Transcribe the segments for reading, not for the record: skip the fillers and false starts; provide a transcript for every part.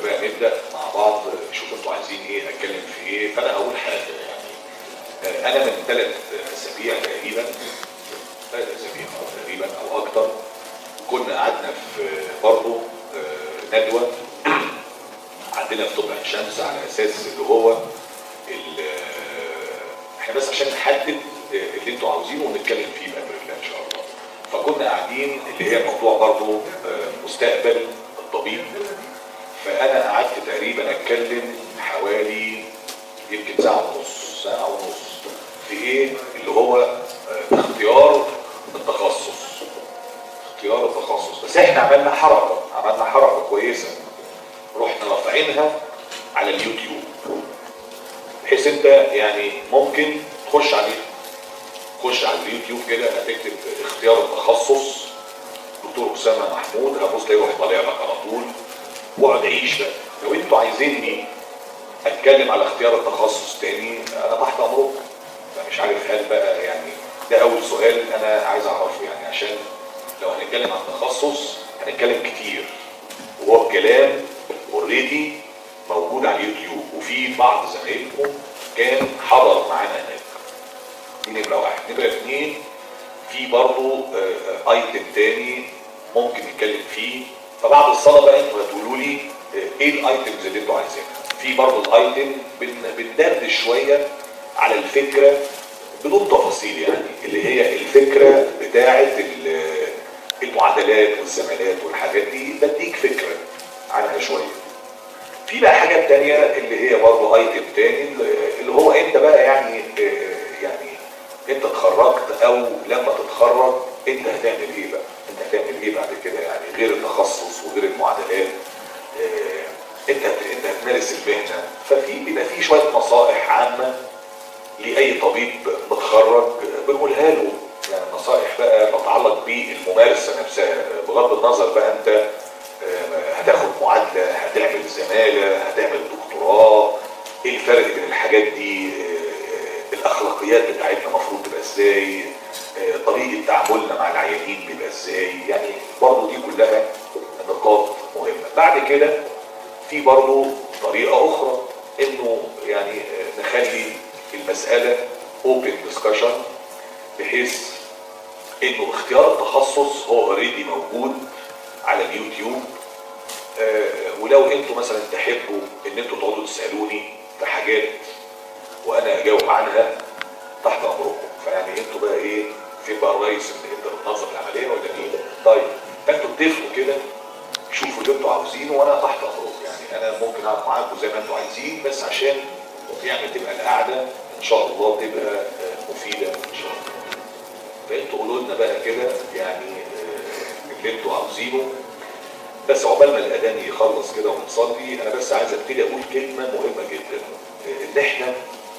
بقى نبدا مع بعض نشوف انتوا عايزين ايه، نتكلم في ايه. فانا اول حاجه يعني انا من 3 أسابيع تقريبا، 3 أسابيع تقريبا او اكتر، كنا قعدنا في برضه ندوه عندنا في طب عين شمس على اساس اللي هو احنا بس عشان نحدد اللي انتوا عاوزينه ونتكلم فيه بامر الله ان شاء الله. فكنا قاعدين اللي هي موضوع برضه مستقبل الطبيب. فانا قعدت تقريبا اتكلم حوالي يمكن ساعه ونص في ايه اللي هو اختيار التخصص. بس احنا عملنا حركه كويسه، رحنا رافعينها على اليوتيوب بحيث انت يعني ممكن تخش على اليوتيوب كده هتكتب اختيار التخصص دكتور اسامه محمود، هبص تلاقيه يروح طالع لك على طول. واقعد عيش بقى. لو انتوا عايزيني اتكلم على اختيار التخصص تاني انا تحت امركم. فمش عارف هل بقى يعني ده اول سؤال انا عايز اعرفه، يعني عشان لو هنتكلم عن التخصص هنتكلم كتير، وهو الكلام اوريدي موجود على اليوتيوب، وفي بعض زمايلكم كان حضر معانا هناك. دي نمره 1. نمره 2 في برضه ايتم تاني ممكن نتكلم فيه. فبعد الصلاه بقى انتوا هتقولوا لي ايه الايتمز اللي انتوا عايزينها. في برضه الايتم بندردش شويه على الفكره بدون تفاصيل، يعني اللي هي الفكره بتاعه المعادلات والزمالات والحاجات دي، بديك فكره عنها شويه. في بقى حاجات تانية اللي هي برضه ايتم تاني اللي هو انت بقى يعني انت اتخرجت او لما تتخرج انت هتعمل ايه بقى؟ انت هتعمل ايه بعد كده؟ يعني غير التخصص وغير المعادلات انت هتمارس المهنه. بيبقى في شويه نصائح عامه لاي طبيب متخرج بنقولها له، يعني نصائح بقى تتعلق بالممارسه نفسها، بغض النظر بقى انت هتاخد معادله، هتعمل زماله، هتعمل دكتوراه، ايه الفرق بين الحاجات دي، الاخلاقيات بتاعتنا المفروض تبقى ازاي، طريقه تعاملنا مع العيانين بيبقى ازاي. يعني برضه دي كلها نقاط مهمه. بعد كده في برضه طريقه اخرى انه يعني نخلي المساله اوبن ديسكشن، بحيث انه اختيار التخصص هو اوريدي موجود على اليوتيوب. ولو انتوا مثلا تحبوا ان انتوا تقعدوا تسالوني في حاجات وانا اجاوب عنها تحت امركم. فيعني انتوا بقى ايه، فين بقى الرئيس ان انت بتنظم العمليه ولا مين؟ طيب انتوا اتفقوا كده، شوفوا اللي انتوا عاوزينه وانا تحت امركم. يعني انا ممكن اقعد معاكم زي ما انتوا عايزين، بس عشان يعني تبقى القعده ان شاء الله تبقى مفيده ان شاء الله. فانتوا قولوا لنا بقى كده يعني اللي انتوا عاوزينه. بس عقبال ما الاذان يخلص كده ونصلي، انا بس عايز ابتدي اقول كلمه مهمه جدا، ان احنا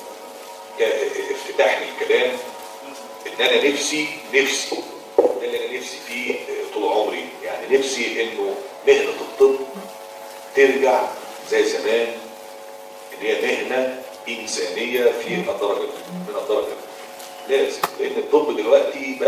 افتتاح للكلام ان انا نفسي ده اللي انا نفسي فيه طول عمري. يعني نفسي انه مهنه الطب ترجع زي زمان، ان هي مهنه انسانيه في الدرجه من الدرجه لازم. لان الطب دلوقتي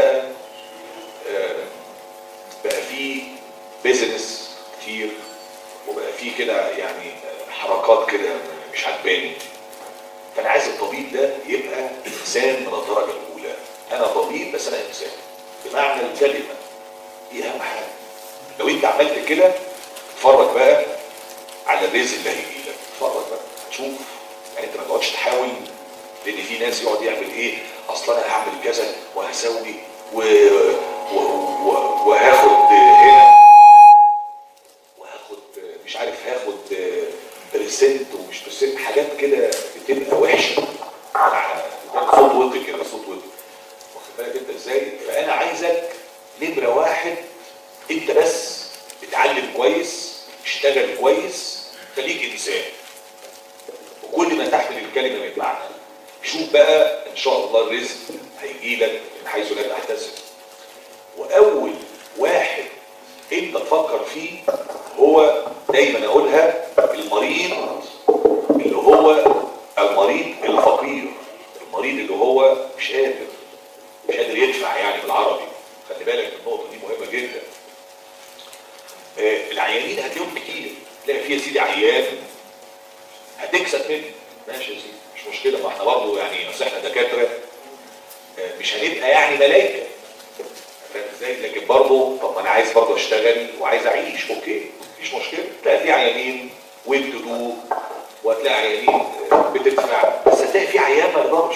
بقى فيه بيزنس كتير، وبقى فيه كده يعني حركات كده مش عجباني. فانا عايز الطبيب ده يبقى انسان من الدرجه الاولى. انا طبيب بس انا انسان بمعنى الكلمه، دي اهم حاجه. لو انت عملت كده اتفرج بقى على الرزق اللي هيجي لك، اتفرج بقى تشوف. يعني انت ما تقعدش تحاول، لان في ناس يقعد يعمل ايه، اصلا انا هعمل كذا وهسوي وهاخد هنا وهاخد مش عارف، هاخد برسنت ومش برسنت، حاجات كده بتبقى وحشه. صوت وطي كده، صوت وطي، واخد بالك انت ازاي؟ فانا عايزك نمره 1 انت بس اتعلم كويس، اشتغل كويس، خليك انسان، وكل ما تحمل الكلمه من معنى. شوف بقى ان شاء الله الرزق هيجي لك من حيث لا تحتسب. واول واحد انت تفكر فيه هو دايما اقولها المريض اللي هو المريض الفقير، المريض اللي هو مش قادر يدفع، يعني بالعربي. خلي بالك النقطه دي مهمه جدا. العيانين هتلاقيهم كتير، تلاقي فيه يا سيدي عيان هتكسب منه، ماشي يا سيدي مش مشكله، ما احنا برضه يعني اصل احنا دكاتره مش هنبقى يعني ملايكه، فاهم ازاي؟ لكن برضه طب ما انا عايز برضه اشتغل وعايز اعيش، اوكي مفيش مشكله. تلاقي في عيانين ويل تو دو، وهتلاقي عيانين بتدفع، بس هتلاقي في عيان ما يقدرش.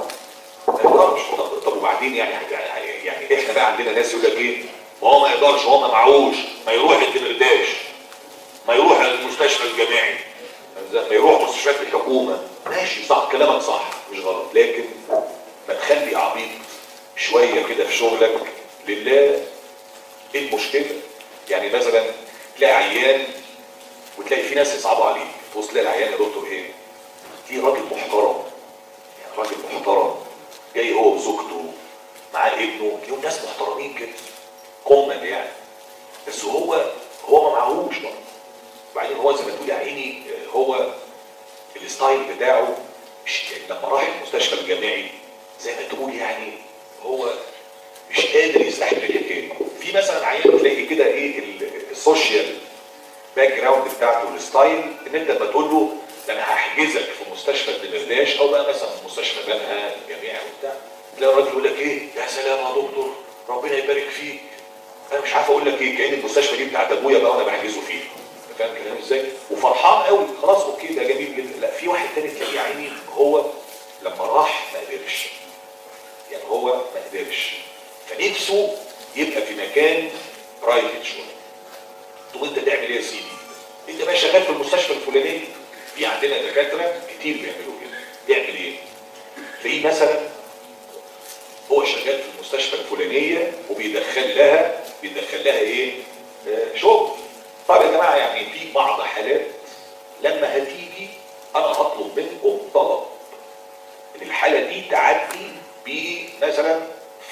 طب وبعدين يعني احنا بقى عندنا ناس يقول لك ايه؟ ما هو ما يقدرش، هو ما معهوش، ما يروح الدمرداش، ما يروح المستشفى الجامعي، ما يروح مستشفيات الحكومه. ماشي صح، كلامك صح مش غلط، لكن ما تخلي عبيط شويه كده في شغلك لله. ايه المشكله؟ يعني مثلا تلاقي عيان وتلاقي في ناس يصعبوا عليك، تبص تلاقي العيان يا دكتور ايه؟ في راجل محترم، يعني راجل محترم جاي هو وزوجته معاه ابنه، تلاقيهم ناس محترمين كده كومن يعني، بس هو ما معهوش بقى. وبعدين هو زي ما تقول يا عيني هو الستايل بتاعه مش لما راح المستشفى الجامعي زي ما تقول يعني هو مش قادر يستحمل الحكايه. في مثلا عيان تلاقي كده ايه السوشيال باك جراوند بتاعته الستايل، ان انت لما تقول له ده انا هحجزك في مستشفى الدمرداش او بقى مثلا في مستشفى بنها الجامعي وبتاع، تلاقي الراجل يقول لك ايه يا سلام يا دكتور ربنا يبارك فيك، انا مش عارف اقول لك ايه، كأن المستشفى دي بتاعت ابويا بقى وانا بحجزه فيها، فاهم كلامي ازاي؟ وفرحان قوي خلاص اوكي ده جميل جدا. لا في واحد تاني تلاقيه يا عيني هو لما راح ما قدرش، يعني هو ما قدرش، فنفسه يبقى في مكان برايفت شويه. طب انت تعمل ايه يا سيدي؟ انت بقى شغال في المستشفى الفلانيه، في عندنا دكاتره كتير بيعملوا كده. يعمل ايه؟ تلاقيه مثلا هو شغال في المستشفى الفلانيه وبيدخل لها ايه؟ شغل. طب يا جماعه يعني في بعض حالات لما هتيجي انا هطلب منكم طلب ان الحاله دي تعدي بمثلا 50%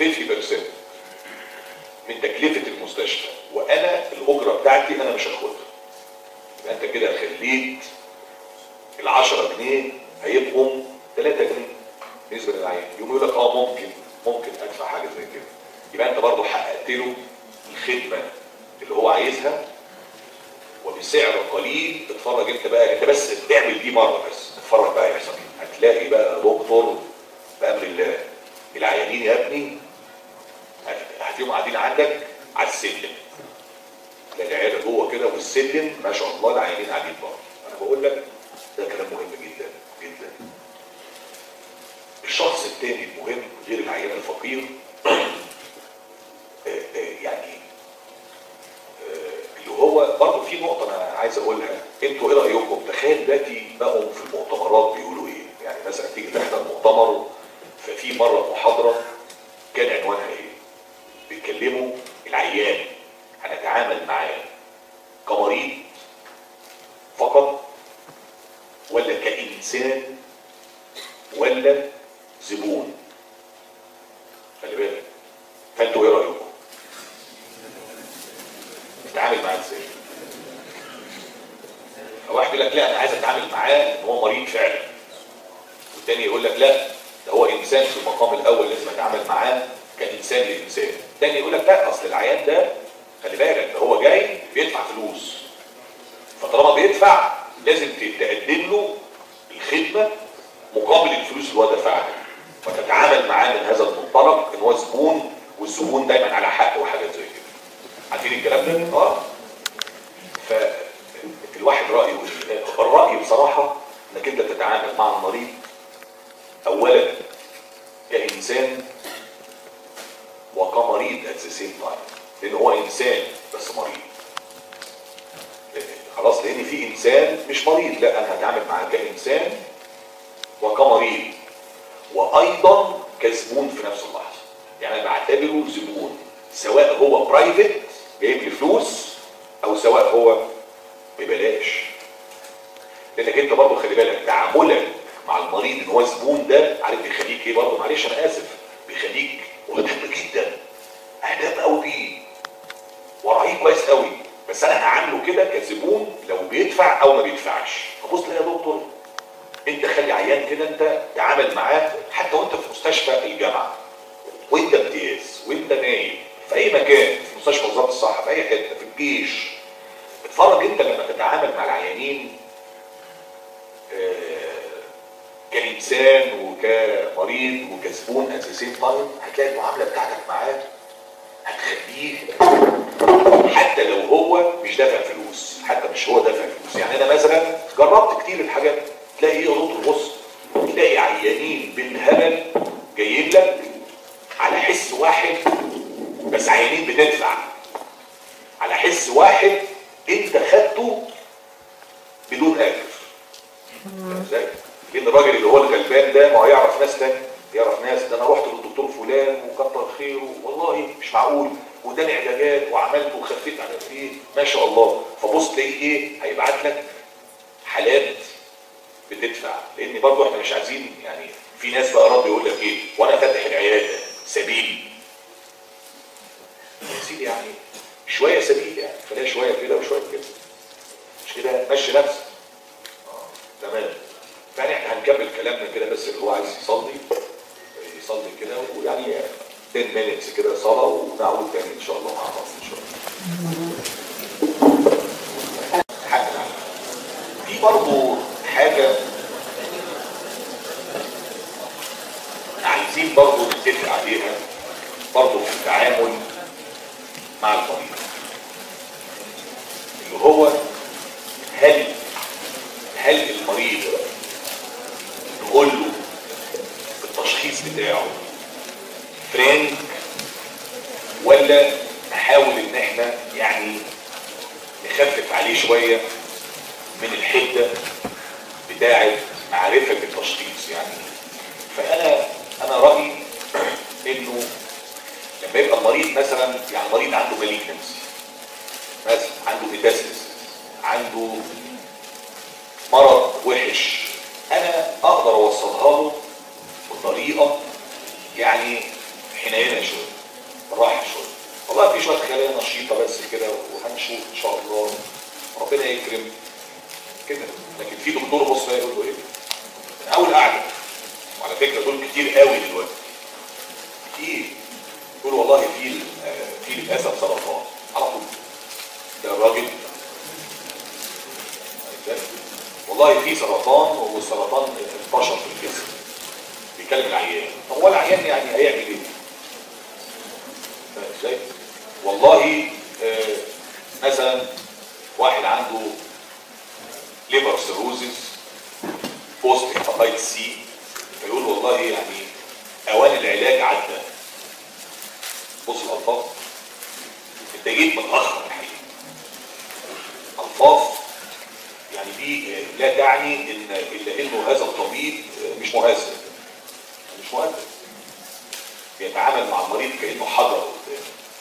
من تكلفه المستشفى، وانا الاجره بتاعتي انا مش هاخدها. يبقى انت كده خليت ال 10 جنيه هيبقوا 3 جنيه بالنسبه للعيان. يقوم يقول لك ممكن ادفع حاجه زي كده. يبقى انت برضه حققت له الخدمه اللي هو عايزها وبسعر قليل. اتفرج انت بقى، انت بس اعمل دي مره بس، اتفرج بقى يحصل ايه. هتلاقي بقى دكتور بامر الله العيانين يا ابني هتلاقيهم قاعدين عندك على السلم، تلاقي العياده جوه كده والسلم ما شاء الله العيانين قاعدين بره. انا بقول لك ده كلام مهم جدا جدا. الشخص الثاني المهم غير العيان الفقير يعني اللي هو برضه في نقطه انا عايز اقولها. انتوا ايه رايكم؟ تخيل دلوقتي بقوا في المؤتمرات بيقولوا ايه؟ يعني مثلا تيجي تحضر مؤتمر، ففي مره محاضره كان عنوانها ايه؟ بيتكلموا العيان هنتعامل معاه كمريض فقط ولا كإنسان ولا زبون؟ خلي بالك. فانتوا ايه رايكم؟ تتعامل معاه ازاي؟ واحد يقول لك لا انا عايز اتعامل معاه ان هو مريض فعلا، والتاني يقول لك لا ده هو انسان في المقام الاول لازم اتعامل معاه كانسان لانسان. التاني يقول لك لا اصل العيان ده خلي بالك ده هو جاي بيدفع فلوس، فطالما بيدفع لازم تقدم له الخدمه مقابل الفلوس اللي هو دفعها، وتتعامل معاه من هذا المنطلق ان هو زبون، والزبون دايما على حق وحاجات زي كده. عارفين الكلام ده؟ فالواحد رايه الراي بصراحه انك انت تتعامل مع المريض اولا كانسان وكمريض at the same time، لان هو انسان بس مريض. خلاص، لان في انسان مش مريض، لا انا هتعامل معاه كانسان وكمريض وايضا كزبون في نفس اللحظه. يعني انا بعتبره زبون سواء هو برايفت جايب لي فلوس او سواء هو ببلاش. لانك انت برضه خلي بالك تعاملك مع المريض ان هو زبون ده عارف بيخليك ايه برضه؟ معلش انا اسف، بيخليك مهتم جدا، اهتم قوي بيه وراعيه كويس قوي، بس انا هعامله كده كزبون لو بيدفع او ما بيدفعش. فبص يا دكتور انت خلي عيان كده انت تعامل معاه حتى وانت في مستشفى الجامعه وانت امتياز وانت نايم في اي مكان، في مستشفى وزاره الصحه في اي حته في الجيش، اتفرج انت لما تتعامل مع العيانين كإنسان وكمريض وكزبون ات ذا سيم تايم، هتلاقي المعامله بتاعتك معاه هتخليه حتى لو هو مش دافع فلوس، حتى مش هو دافع فلوس. يعني انا مثلا جربت كتير الحاجات، تلاقي ايه يا دكتور، بص تلاقي عيانين بالهبل جايين لك على حس واحد، بس عيانين بتدفع على حس واحد انت خدته بدون اجر. ازاي؟ لان الراجل اللي هو الغلبان ده ما هو يعرف ناس تاني، يعرف ناس، ده انا رحت للدكتور فلان وكتر خيره والله مش معقول واداني علاجات وعملت وخفيت على ايه ما شاء الله. فبص تلاقيه ايه، هيبعت لك حالات بتدفع. لان برضه احنا مش عايزين يعني، في ناس بقى رد يقول لك ايه وانا فاتح العياده سبيل يا سيدي، يعني شويه سبيل يعني، خليها شويه كده وشويه كده، مش كده مشي نفسك. تمام. يعني احنا هنكمل كلامنا كده، بس اللي هو عايز يصلي يصلي كده، ويعني 10 minutes كده صلاه ونعود تاني ان شاء الله مع بعض ان شاء الله. في برضه حاجه عايزين برضه نتفق عليها برضه في التعامل مع المريض، اللي هو هل المريض نقول له التشخيص بتاعه فرانك، ولا نحاول ان احنا يعني نخفف عليه شويه من الحده بتاعه معرفه التشخيص يعني. فانا رايي انه لما يبقى المريض مثلا، يعني مريض عنده ماليجنسي مثلا، عنده ميتاستاسيس، عنده مرض وحش، انا اقدر اوصلها له بطريقه يعني حنينه شويه، بالراحه شويه. والله في شويه خلايا نشيطه بس كده وهنشوف ان شاء الله ربنا يكرم كده. لكن في دكتور بص يقول له ايه من اول قعده، وعلى فكره دول كتير قوي دلوقتي، كتير يقول والله في للاسف سرطان على طول. ده الراجل والله في سرطان، والسرطان انتشر في الجسم، بيكلم العيان. طب هو العيان يعني هيعمل ايه؟ ازاي؟ والله مثلا واحد عنده ليفر سيروزيس بوست هيباتايتس سي، فيقول والله يعني اوان العلاج عدى. بص الالفاظ، انت جيت متاخر الحقيقه. الفاظ يعني دي لا تعني الا انه هذا الطبيب مش مهذب، مش مهذب، بيتعامل مع المريض كانه حجر قدامه.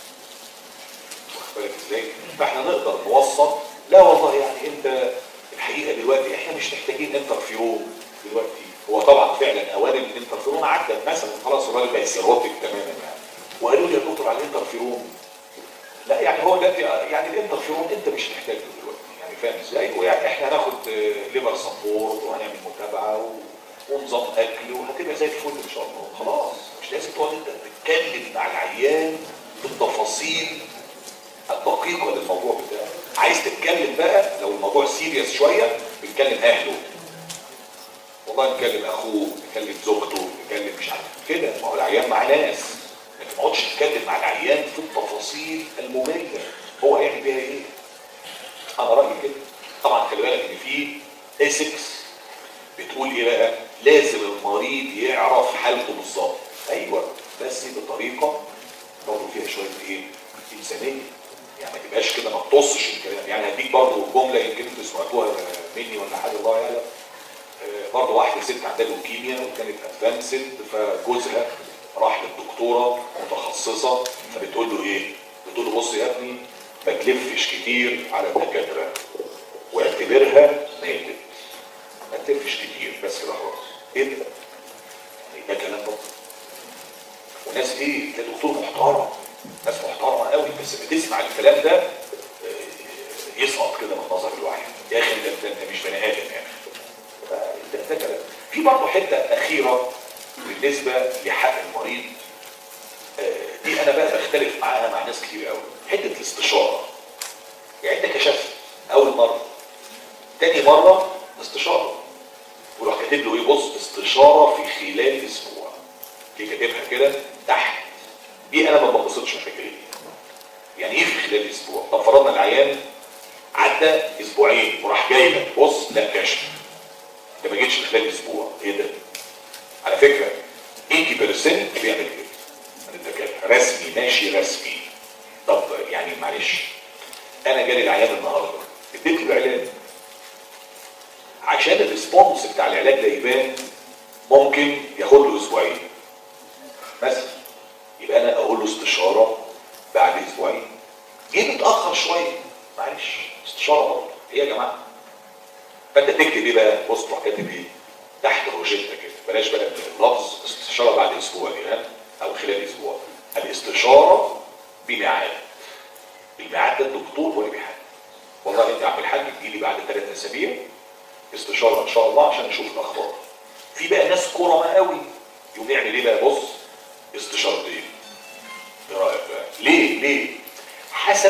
واخد بالك ازاي؟ فاحنا نقدر نوصل لا والله يعني انت الحقيقه دلوقتي احنا مش محتاجين انترفيرون دلوقتي. هو طبعا فعلا اوان الانترفيرون عدت مثلا، خلاص الراجل بقى سيروتك تماما يعني. وقالوا لي يا دكتور على الانترفيرون، لا يعني هو ده يعني الانترفيرون انت مش محتاجه دلوقتي يعني، فاهم ازاي؟ ويعني احنا هناخد ليفر سبورت وهنعمل متابعه ونظام اكل وهتبقى زي الفل ان شاء الله. خلاص مش لازم تقعد انت تتكلم مع العيان بالتفاصيل الدقيقه للموضوع بتاعه. عايز تتكلم بقى لو الموضوع سيريس شويه، بنتكلم اهله، والله نكلم اخوه، نكلم زوجته، نكلم مش عارف كده. ما هو العيان مع ناس، لكن ما تقعدش تتكلم مع العيان في التفاصيل الممله هو هيعمل بيها ايه. انا رايي كده. طبعا خلي بالك ان في اسكس بتقول ايه بقى، لازم المريض يعرف حالته بالظبط. ايوه بس بطريقه برضه فيها شويه ايه، انسانيه يعني، ما تبقاش كده ما تطصش الكلام. يعني هديك برضه جمله يمكن انتوا سمعتوها مني ولا حاجه الله يعلم. برضه واحده ست عندها لوكيميا وكانت ادفانسد، فجوزها راح للدكتوره متخصصه، فبتقول له ايه؟ بتقول له بص يا ابني ما تلفش كتير على الدكاتره واعتبرها ماتت، ما تلفش كتير بس كده خلاص. ايه ده؟ ده كلام برضه. وناس ايه؟ ده دكتور محترم، ناس محترمه قوي، بس بتسمع الكلام ده يسقط كده من نظر الواحد. يا اخي انت مش بني ادم يعني. ده كلام. في برضه حته اخيره بالنسبه لحق المريض، دي انا بقى بختلف معاها مع ناس كتير قوي، حته الاستشاره. يعني انت كشفت اول مره. تاني مره استشاره، وراح كاتب له ايه؟ بص استشاره في خلال اسبوع. دي كاتبها كده تحت. دي انا ما ببسطش الفكره دي. يعني ايه في خلال اسبوع؟ طب فرضنا العيان عدى اسبوعين وراح جاي لك بص لا كشف، انت ما جيتش في خلال اسبوع، ايه ده؟ على فكره 80% بيعمل كده من الدكاتره، رسمي ماشي رسمي. طب يعني معلش، انا جالي العيان النهارده اديت له علاج، عشان الريسبونس بتاع العلاج ده يبان ممكن ياخد له اسبوعين مثلا، يبقى انا اقول له استشاره بعد اسبوعين. جه متاخر شويه معلش استشاره برضه ايه يا جماعه؟ فانت تكتب ايه بقى؟ بص تروح كاتب ايه تحت روجيتا كده، بلاش بقى لفظ استشاره بعد اسبوع دي ها، او خلال اسبوع. الاستشاره بميعاد. الميعاد ده الدكتور هو اللي بيحدد. والله انت عم الحاج تجيلي بعد 3 اسابيع استشاره ان شاء الله عشان نشوف الاخبار. في بقى ناس كرماء قوي يقوم يعمل ايه بقى؟ بص استشارتين. ايه رايك بقى؟ ليه؟ حسب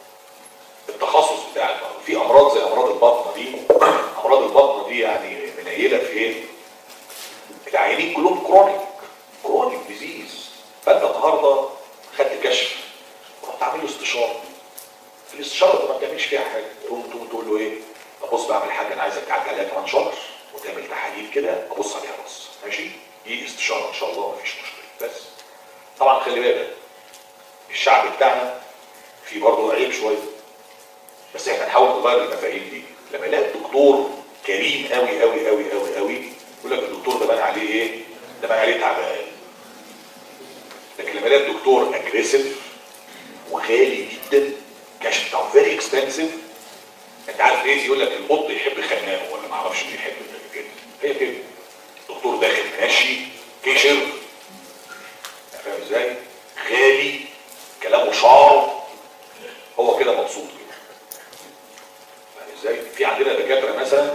التخصص بتاعك. في امراض زي امراض البطنه دي، امراض البطنه دي يعني منيله في ايه؟ العيانين كلهم كرونيك ديزيز. فانت النهارده خدت كشف ورحت عامل له استشاره. الاستشاره دي ما بتعملش فيها حاجه، تقوم تقول له ايه؟ طب بص بعمل حاجه انا عايزك تعدي عليها كمان شهر وتعمل تحاليل كده ابص عليها بص ماشي؟ دي استشاره ان شاء الله مفيش مشكله. بس طبعا خلي بالك الشعب بتاعنا في برضه عيب شويه، بس احنا نحاول نغير المفاهيم دي. لما يلاقي الدكتور كريم قوي قوي قوي قوي قوي يقول لك الدكتور ده بان عليه ايه؟ ده بان عليه تعبان. لكن لما يلاقي الدكتور اجريسيف وغالي جدا، كشف بتاعه فيري اكسبنسيف، انت عارف ايه؟ يقول لك القط يحب خناقه ولا ما اعرفش مين يحب كده. هي كده الدكتور داخل ماشي كشر، فاهم ازاي؟ غالي، كلامه شعر، هو كده مبسوط كده. فاهم ازاي؟ في عندنا دكاتره مثلا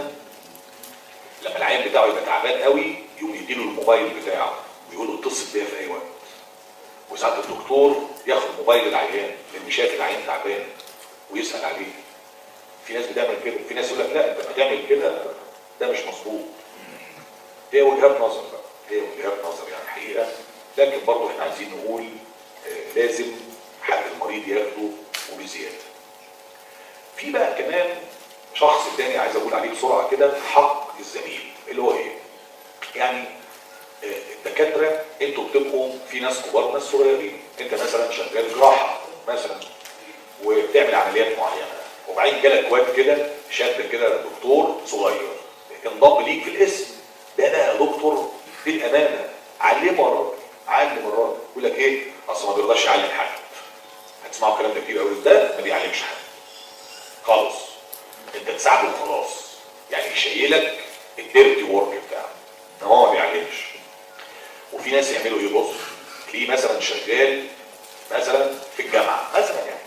لما العيان بتاعه يبقى تعبان قوي يقوم يديله الموبايل بتاعه ويقول له اتصل بيا في اي وقت. وساعات الدكتور ياخد موبايل العيان لان شايف العيان تعبان ويسال عليه. في ناس بتعمل كده، في ناس يقول لك لا انت بتعمل كده ده مش مظبوط. هي وجهات نظر بقى، هي وجهات نظر يعني حقيقه، لكن برضه احنا عايزين نقول لازم حق المريض ياخده وبزياده. في بقى كمان شخص تاني عايز اقول عليه بسرعه كده، حق الزميل، اللي هو ايه؟ يعني الدكاتره انتوا بتبقوا في ناس كبار وناس صغيرين. انت مثلا شغال جراحه مثلا وبتعمل عمليات معينه، وبعدين جالك واد كده شاب كده دكتور صغير انضم ليك في الاسم، ده بقى يا دكتور بالامانه علمه الراجل، علم الراجل. يقول لك ايه؟ اصل ما بيرضاش يعلم حد. هتسمعوا الكلام ده كتير قوي، ده ما بيعلمش حد خالص، انت تساعده وخلاص، يعني يشيلك الديرتي ورك بتاعه، انما هو ما بيعلمش. وفي ناس يعملوا ايه؟ بص تلاقيه مثلا شغال مثلا في الجامعه مثلا يعني،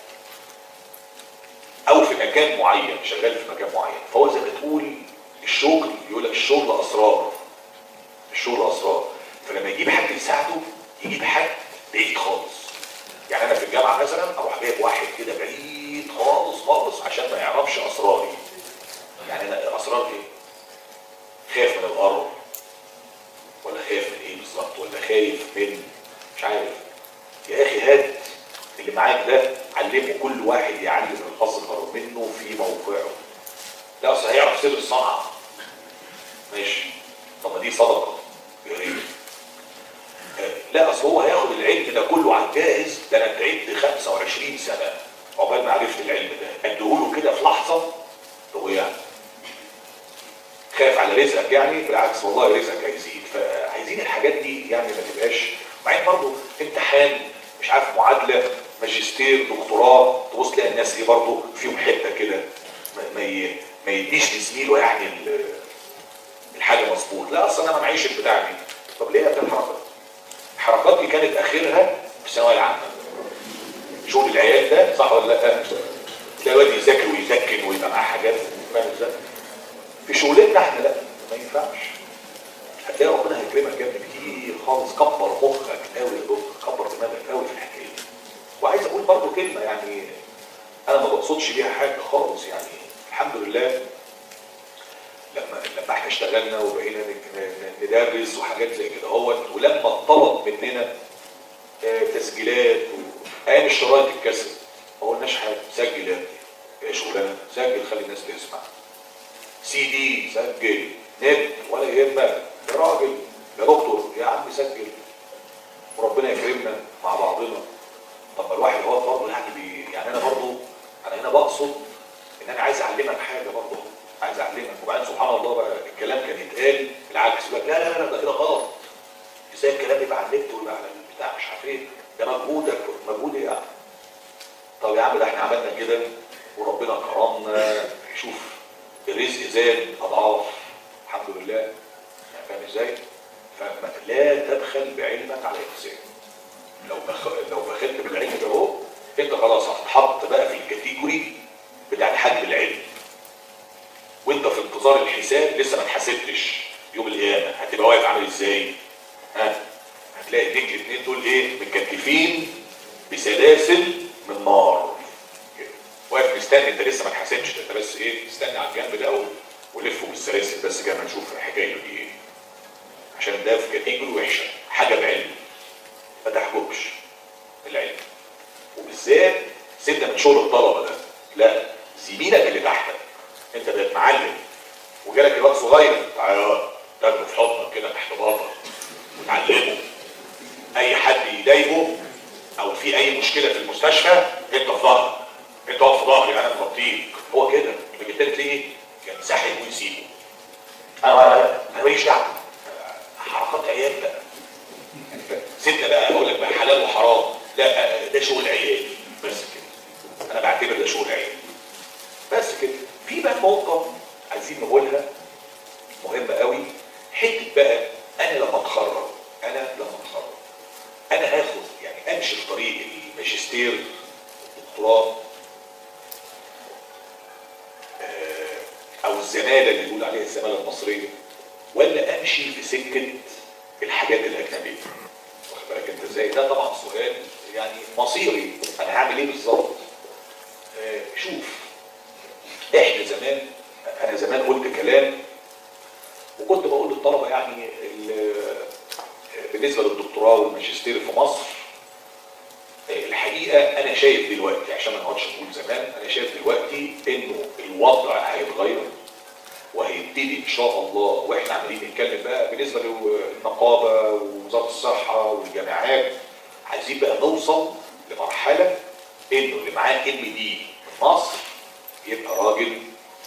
او في مكان معين، شغال في مكان معين، فهو زي ما تقول الشغل، يقول لك الشغل اسرار، الشغل اسرار. فلما يجيب حد يساعده يجيب حد بعيد خالص. يعني انا في الجامعه مثلا اروح جايب واحد كده بعيد خالص خالص عشان ما يعرفش اسراري. يعني انا اسرار ايه؟ خايف من القرب، ولا خايف من ايه بالظبط، ولا خايف من مش عارف. يا اخي هات اللي معاك ده علمه، كل واحد يعلم الاصغر منه في موقعه. لا اصل هيعرف سر الصنعه ماشي، طب ما دي صدقه يا ريت. لا اصل هو هياخد العلم ده كله على الجاهز، ده انا تعبت 25 سنه عقبال ما عرفت العلم ده، اديهوله كده في لحظه. هو يعني خايف على رزقك يعني؟ بالعكس والله رزقك هيزيد. فعايزين الحاجات دي يعني ما تبقاش. وبعدين برضه امتحان مش عارف معادله ماجستير دكتوراه، تبص تلاقي الناس ايه برضه فيهم حته كده ما يديش لزميله يعني الحاجه مظبوط. لا اصل انا ما معيش البتاع دي. طب ليه يا ابني الحركات؟ الحركات دي كانت اخرها في الثانويه العامه. شغل العيال ده صح ولا لا؟ تلاقي الواد يذاكر ويذاكر ويبقى معاه حاجات، فاهم ازاي؟ في شغلتنا احنا لا ما ينفعش. هتلاقي ربنا هيكرمك يا ابني كتير خالص. كبر مخك قوي يا دكتور، كبر دماغك قوي في الحكايه دي. وعايز اقول برضه كلمه يعني انا ما بقصدش بيها حاجه خالص، يعني الحمد لله لما احنا اشتغلنا وبقينا ندرس وحاجات زي كده اهوت، ولما اتطلب مننا تسجيلات ايام الشرايط الكاسيت ما قلناش حاجه، سجل يا ابني يا شغلانه، سجل خلي الناس تسمع. سي دي سجل، نت ولا يهمك يا راجل يا دكتور يا عم سجل، وربنا يكرمنا مع بعضنا. طب الواحد هو برضه يعني انا برضه انا هنا بقصد ان انا عايز اعلمك حاجه برضه، عايز اعلمك. وبعدين سبحان الله بقى الكلام كان يتقال بالعكس، يقول لك لا لا لا ده كده غلط، ازاي الكلام يبقى على النت ويبقى على البتاع مش عارف ايه، ده مجهودك. مجهود ايه يعني؟ طب يا عم ده احنا عملنا كده وربنا كرمنا، شوف الرزق زاد اضعاف الحمد لله، يعني فاهم ازاي؟ فلا تبخل بعلمك على انسان. لو بخلت بالعلم ده اهو انت خلاص هتتحط بقى في الكاتيجوري بتاع حجم العلم، وانت في انتظار الحساب لسه ما اتحاسبتش يوم القيامه، هتبقى واقف عامل ازاي؟ هتلاقي ايديك الاثنين دول ايه؟ متكتفين بسلاسل من نار كده، واقف مستني، انت لسه ما اتحاسبتش، انت بس ايه؟ استنى على الجنب ده ولفه بالسلاسل بس كده، ما نشوف الحكايه دي ايه، عشان ده في كاتيجوري وحشه، حاجه بعلم ما تحكمش العلم. وبالذات سيبنا من شغل الطلبه ده، لا زميلك اللي تحتك، انت بقيت معلم وجالك الواد صغير، تعالى تاخده في حضنك كده تحت باطك وتعلمه. اي حد يضايقه او في اي مشكله في المستشفى انت في ظهرك، انت واقف في ظهري انا مغطيك، هو كده. يبقى جبت ليه؟ ينسحب ويسيبه. انا ماليش دعوه، حركات عيال بقى. سيبنا بقى اقول لك بقى حلال وحرام، لا ده شغل عيال بس كده، انا بعتبر ده شغل عيال بس كده. في بقى نقطه عايزين نقولها مهمه قوي، حته بقى انا لما اتخرج انا هاخد يعني امشي في طريق الماجستير الدكتوراه او الزماله اللي بيقول عليها الزماله المصريه، ولا امشي في سكه الحاجات الاجنبيه؟ واخد بالك انت ازاي؟ ده طبعا سؤال يعني مصيري، انا هعمل ايه بالظبط؟ شوف احنا زمان، انا زمان قلت كلام وكنت بقول للطلبه يعني بالنسبه للدكتوراه والماجستير في مصر، الحقيقه انا شايف دلوقتي عشان ما نقعدش نقول زمان، انا شايف دلوقتي انه الوضع هيتغير وهيبتدي ان شاء الله، واحنا عمالين نتكلم بقى بالنسبه للنقابه ووزاره الصحه والجامعات، عايزين بقى نوصل لمرحله انه اللي معاه ام دي في مصر يبقى راجل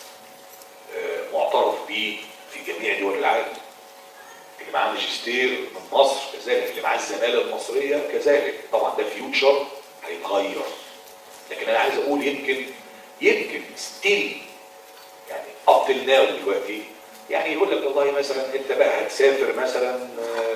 معترف بيه في جميع دول العالم. اللي معاه ماجستير من مصر كذلك، اللي معاه الزماله المصريه كذلك. طبعا ده فيوتشر هيتغير، لكن انا عايز اقول يمكن ستيل يعني اب تل ناو دلوقتي، يعني يقول لك والله مثلا انت بقى هتسافر مثلا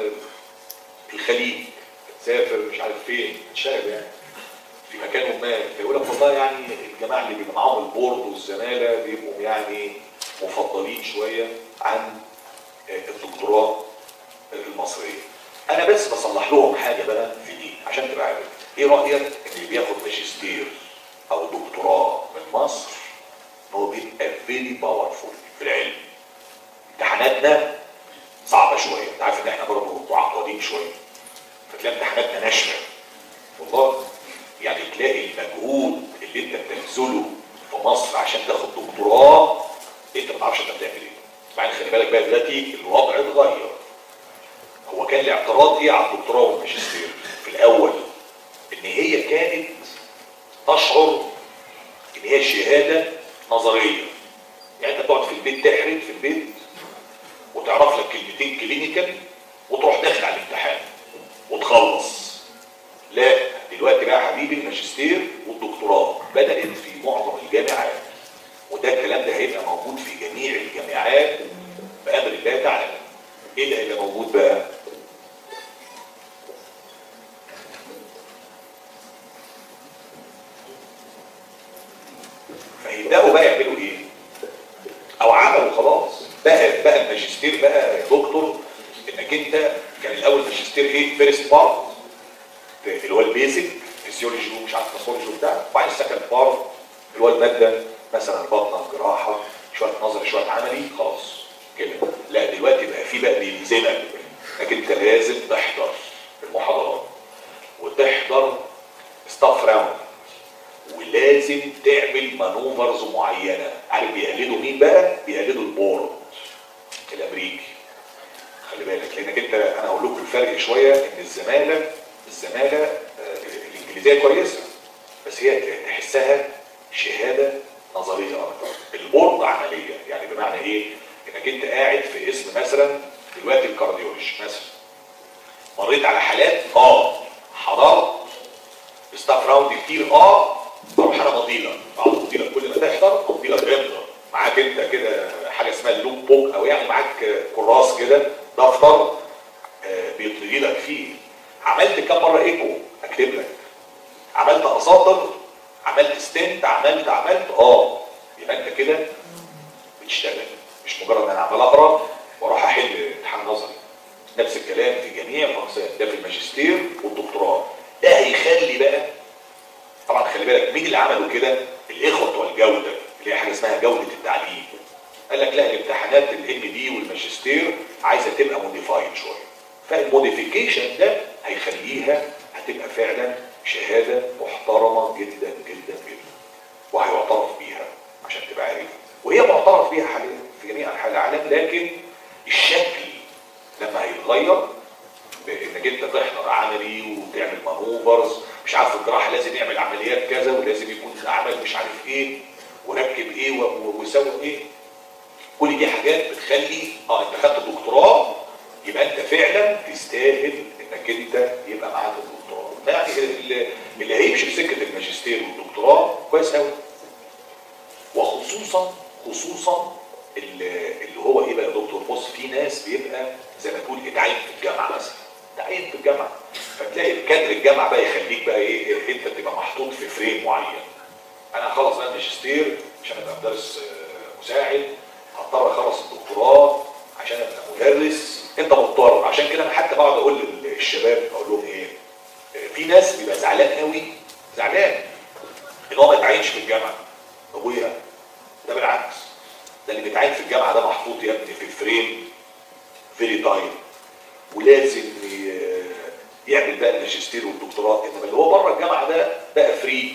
الخليج، هتسافر مش عارف فين، هتشتغل يعني في مكان ما، فيقول لك والله يعني الجماعه اللي بيبقى معاهم البورد والزماله بيبقوا يعني مفضلين شويه عن الدكتوراه المصريه. انا بس بصلح لهم حاجه بقى في دي عشان تبقى عارف. ايه رايك ان اللي بياخد ماجستير او دكتوراه من مصر هو بيبقى فيري باورفول في العلم؟ امتحاناتنا صعبه شويه، انت عارف ان احنا برضه معقدين شويه، فتلاقي امتحاناتنا ناشفه والله. يعني تلاقي المجهود اللي انت بتبذله في مصر عشان تاخد دكتوراه انت ما تعرفش انت بتعمل ايه. بعدين خلي بالك بقى دلوقتي الوضع اتغير. هو كان الاعتراض ايه على الدكتوراه والماجستير في الاول؟ ان هي كانت تشعر ان هي شهاده نظريه، يعني انت تقعد في البيت تحرد في البيت وتعرف لك كلمتين كلينيكال وتروح داخل على الامتحان وتخلص. لا دلوقتي بقى حبيبي الماجستير والدكتوراه بدات في معظم الجامعات، وده الكلام ده هيبقى موجود في جميع الجامعات بامر الله تعالى. ايه اللي هيبقى موجود بقى؟ فيبداوا بقى يعملوا ايه؟ او عملوا خلاص بقى الماجستير بقى يا دكتور، انك انت كان الاول ماجستير ايه؟ فيرست بارت اللي هو البيزك فيسيولوجي ومش عارف باثولوجي وبتاع، وبعدين السكند بارت اللي هو الماده مثلا بطنه جراحه شويه نظري شويه عملي خلاص كده. لا دلوقتي بقى في بقى بيلزمك انك انت لازم تحضر المحاضرات وتحضر ستاف راوند ولازم تعمل مانوفرز معينه. عارف بيقلدوا مين بقى؟ بيقلدوا البورد الامريكي. خلي بالك لانك انت انا هقول لكم الفرق شويه ان الزماله الانجليزيه كويسه بس هي تحسها شهاده نظريه اكتر. البورد عمليه يعني بمعنى ايه؟ انك انت قاعد في اسم مثلا دلوقتي الكارديولوجي مثلا مريت على حالات حضرت ستاف راوند كتير اروح انا مضيلك اقعد مضيلك كل ما تحضر مضيلك امضى معاك انت كده حاجه اسمها اللوك بوك او يعني معاك كراس كده دفتر بيطلي لك فيه عملت كام مره ايكو اكتب لك، عملت اساطر، عملت ستنت، عملت يبقى انت كده بتشتغل مش مجرد انا عمال اقرا واروح احل امتحان نظري. نفس الكلام في جميع الاقسام ده في الماجستير والدكتوراه. ده هيخلي بقى طبعا خلي بالك مين اللي عملوا كده؟ الاخوه بتوع الجوده اللي هي حاجه اسمها جوده التعليم. قال لك لا الامتحانات الام دي والماجستير عايزه تبقى موديفايد شويه فالموديفيكيشن ده هيخليها هتبقى فعلا شهاده محترمه جدا جدا جدا وهيعترف بيها عشان تبقى عارف وهي معترف بيها حاليا في جميع انحاء العالم. لكن الشكل لما هيتغير بانك انت تحضر عملي وتعمل مانوفرز مش عارف الجراحه لازم يعمل عمليات كذا ولازم يكون عمل مش عارف ايه وركب ايه وسوى ايه. كل دي حاجات بتخلي انت خدت الدكتوراه يبقى انت فعلا تستاهل انك انت يبقى معاك الدكتوراه. يعني اللي هيمشي في سكه الماجستير والدكتوراه كويس قوي. وخصوصا اللي هو ايه بقى يا دكتور؟ بص في ناس بيبقى زي ما تقول اتعين في الجامعه مثلا تعين في الجامعه فتلاقي كادر الجامعه بقى يخليك بقى ايه انت تبقى محطوط في فريم معين. انا هخلص بقى الماجستير عشان ابقى مدرس مساعد هضطر اخلص الدكتوراه عشان ابقى مدرس انت مضطر. عشان كده انا حتى بقعد اقول للشباب اقول لهم ايه في ناس بيبقى زعلان قوي زعلان ان هو ما يتعينش في الجامعه. ابويا ده بالعكس ده اللي بيتعين في الجامعه ده محطوط يا ابني في فريم فيري تايم ولازم يعمل بقى الماجستير والدكتوراه. انما اللي هو بره الجامعه ده بقى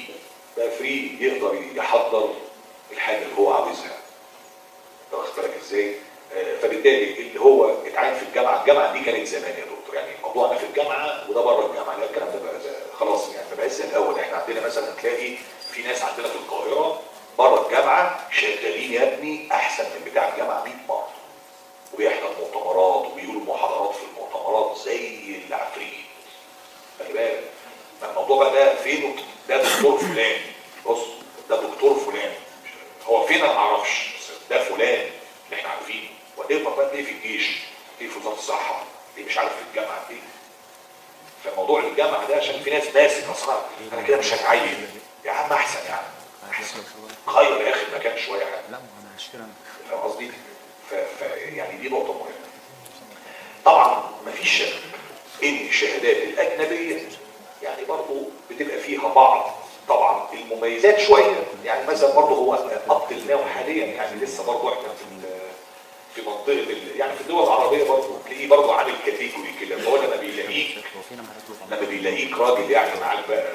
فري يقدر يحضر الحاجه اللي هو عاوزها. واخد بالك ازاي؟ فبالتالي اللي هو اتعين في الجامعه دي كانت زمان يا دكتور يعني موضوعنا في الجامعه وده بره الجامعه. لا الكلام ده بقى خلاص يعني ما بقاش زي الاول. احنا عندنا مثلا تلاقي في ناس عندنا في القاهره بره الجامعه شغالين يا ابني احسن من بتاع الجامعه 100 مره وبيحضر مؤتمرات وبيقولوا محاضرات في المؤتمرات زي العفريت. خلي بالك الموضوع بقى ده فين؟ ده دكتور فلان. بص ده دكتور فلان هو فين انا ما اعرفش ده فلان اللي احنا عارفينه. وهتقدر بقى تلاقيه في الجيش تلاقيه في وزاره الصحه تلاقيه مش عارف في الجامعه ايه. فموضوع الجامعه ده عشان في ناس ماسك اصلا انا كده مش هتعين يا عم احسن يعني احسن غير يا اخي المكان شويه حاجه. لا انا هشتري فاهم قصدي؟ يعني دي نقطه مهمه. طبعا مفيش شك ان الشهادات الاجنبيه يعني برضه بتبقى فيها بعض طبعا المميزات شويه. يعني مثلا برضه هو ابطل حاليا يعني لسه برضه احنا في منطقه يعني في الدول العربيه برضه تلاقيه برضه عامل كاتيجوري كده. هو لما بيلاقيك راجل يعني معاك بقى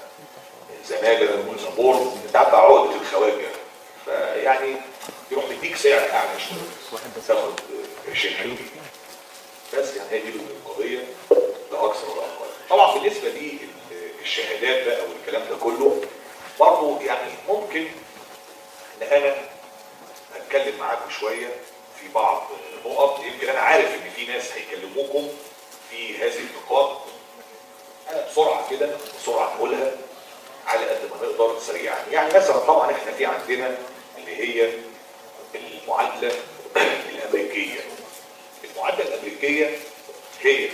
زماله وزبور انت عارف عقده الخواجه فيعني يروح يديك سعر اعلى شويه تاخد شيء بس يعني هي دي القضيه لا اكثر ولا اقل. طبعا بالنسبه لي الشهادات بقى والكلام ده كله برضه يعني ممكن ان انا اتكلم معاكم شويه في بعض نقط. يمكن انا عارف ان في ناس هيكلموكم في هذه النقاط. انا بسرعه نقولها على قد ما نقدر سريعا. يعني مثلا طبعا احنا في عندنا اللي هي المعادله الامريكيه. المعادله الامريكيه هي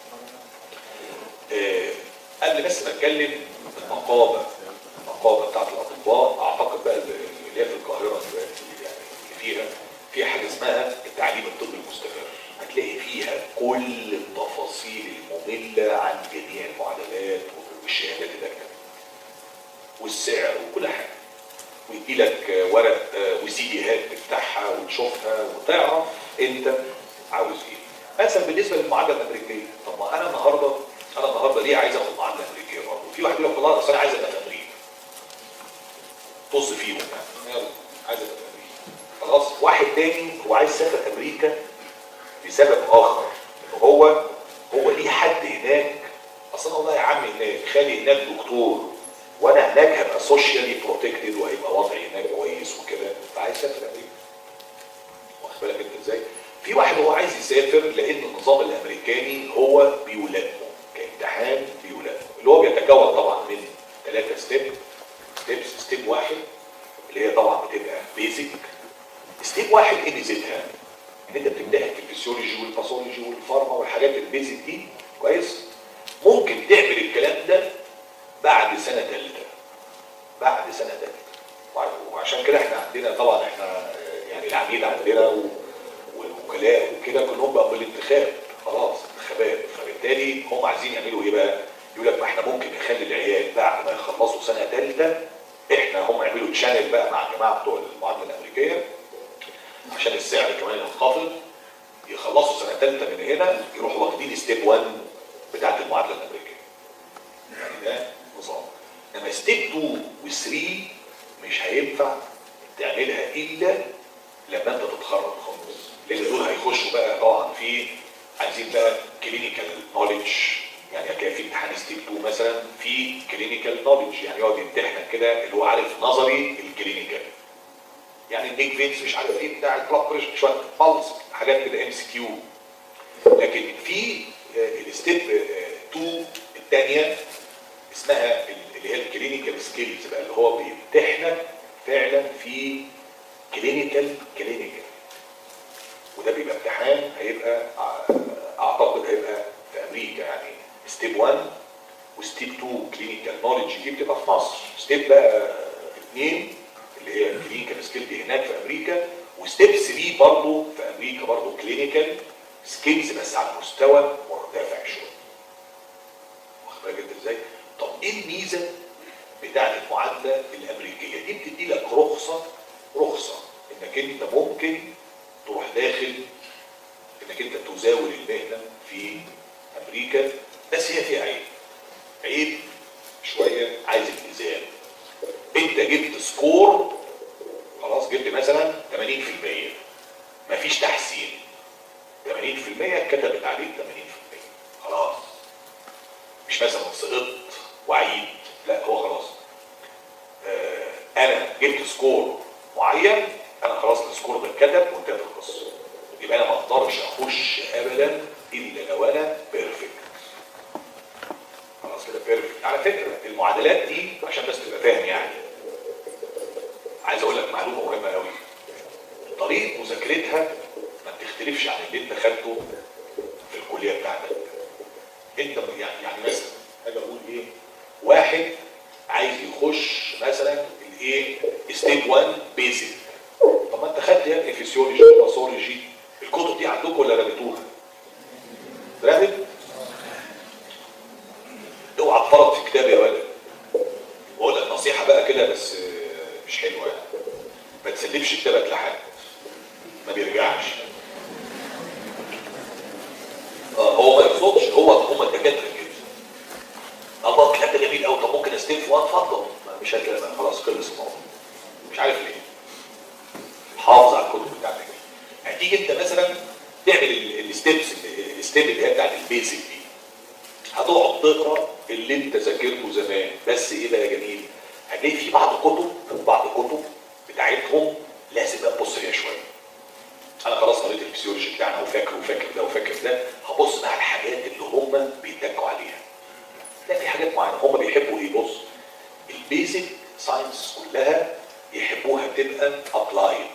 قبل بس ما اتكلم النقابه بتاعت الاطباء اعتقد بقى اللي هي في القاهره يعني فيها حاجه اسمها التعليم الطبي المستمر. هتلاقي فيها كل التفاصيل الممله عن جميع المعادلات والشهادات الاجنبيه والسعر وكل حاجه. ويدي لك ورق وسي ديهات تفتحها وتشوفها وتعرف انت عاوز ايه. مثلا بالنسبه للمعادله الامريكيه، طب ما انا النهارده ليه عايز اخد معادله امريكيه برضه؟ في واحد يقول لك والله اصل انا عايز ابقى في امريكا. طز فيهم يعني، يلا عايز ابقى في امريكا. خلاص، واحد تاني هو عايز يسافر امريكا لسبب اخر، ان هو ليه حد هناك. اصل انا والله يا عم هناك خالي هناك دكتور، وانا هناك هبقى سوشيالي بروتكتد وهيبقى وضعي هناك كويس وكده، فعايز يسافر امريكا. واخد بالك انت ازاي؟ في واحد هو عايز يسافر لان النظام الامريكاني هو بيولده كامتحان بيولده، اللي هو بيتكون طبعا من 3 ستيب واحد اللي هي طبعا بتبقى بيزك. ستيب واحد ايه ميزتها؟ ان انت بتمتحن في الفسيولوجي والباثولوجي والفارما والحاجات البيزك دي كويس. ممكن تعمل الكلام ده بعد سنه ثالثه، وعشان كده احنا عندنا طبعا احنا يعني العميد عندنا والوكلاء وكده كلهم بقوا بالانتخاب، خلاص انتخابات، فبالتالي هم عايزين يعملوا ايه بقى؟ يقول لك ما احنا ممكن نخلي العيال بعد ما يخلصوا سنه ثالثه، هم يعملوا تشانل بقى مع الجماعه بتوع المعادله الامريكيه عشان السعر كمان ينخفض، يخلصوا سنه ثالثه من هنا يروحوا واخدين ستيب 1 بتاعت المعادله الامريكيه. يعني ده نظام. انما ستيب 2 و3 مش هينفع تعملها الا لما انت تتخرج خالص، لان دول هيخشوا بقى طبعا في عايزين بقى كلينيكال نوليدج. يعني هتلاقي في امتحان ستيب 2 مثلا في كلينيكال نوليدج، يعني يقعد يمتحنك كده اللي هو عارف نظري الكلينيكال، يعني النيك فينس مش عارف ايه بتاع البلاد بريشر شويه بالز حاجات كده MCQ. لكن في الستيب 2 الثانيه اسمها اللي هي الكلينيكال سكيلز بقى، اللي هو بيمتحنك فعلا في كلينيكال وده بيبقى امتحان هيبقى اعتقد هيبقى في امريكا. يعني ستيب 1 وستيب 2 كلينيكال نوليدج دي بتبقى في مصر، ستيب بقى 2 اللي هي الكلينيكال سكيل دي هناك في امريكا، وستيب 3 برضه في امريكا برضه كلينيكال سكيلز بس على مستوى مرتفع شويه. واخد بالك انت ازاي؟ طب ايه الميزه بتاعت المعادله الامريكيه؟ دي بتدي لك رخصه انك انت ممكن تروح داخل انك انت تزاول المهنه في امريكا، بس هي فيها عيب شويه، عايز التزام. انت جبت سكور خلاص، جبت مثلا 80%، مفيش تحسين، 80% كتبت عليك 80%، خلاص مش مثلا سقطت وعيد، لا هو خلاص انا جبت سكور معين، انا خلاص السكور ده اتكتب وانتهت القصه، يبقى انا ما اقدرش اخش ابدا الا لو انا بيرفكت. خلاص كده بيرفكت. على فكره المعادلات دي عشان بس تبقى فاهم، يعني عايز اقول لك معلومه مهمه قوي، طريقه مذاكرتها ما بتختلفش عن اللي انت خدته في الكليه بتاعتك. انت يعني مثلا اجي اقول ايه، واحد عايز يخش مثلا الايه ستيب 1 بيزك، طب ما انت خدت يا ابني فيسيولوجي وباثولوجي، الكتب دي عندكم ولا رميتوها؟ رمت؟ اوعى تفرط في كتاب يا ولد. واقول لك نصيحه بقى كده بس مش حلوه يعني، ما تسلمش كتابك لحد ما بيرجعش. هو ما يقصدش، هم الدكاتره كده. الله الكلام ده جميل قوي، طب ممكن استلف واتفضل، مش هتلاقي خلاص خلص الموضوع. مش عارف ليه. حافظ على الكتب بتاعتك. هتيجي انت مثلا تعمل الستيب اللي هي بتاعت البيزك دي، هتقعد تقرا اللي انت ذاكرته زمان، بس ايه بقى يا جميل؟ هتلاقي في بعض كتب بتاعتهم لازم بقى تبص فيها شويه. انا خلاص قريت الفسيولوجي بتاعنا وفاكر ده، هبص بقى على الحاجات اللي هم بيتكوا عليها. لا في حاجات معينه هم بيحبوا ايه، بص البيزك ساينس كلها يحبوها تبقى ابلايد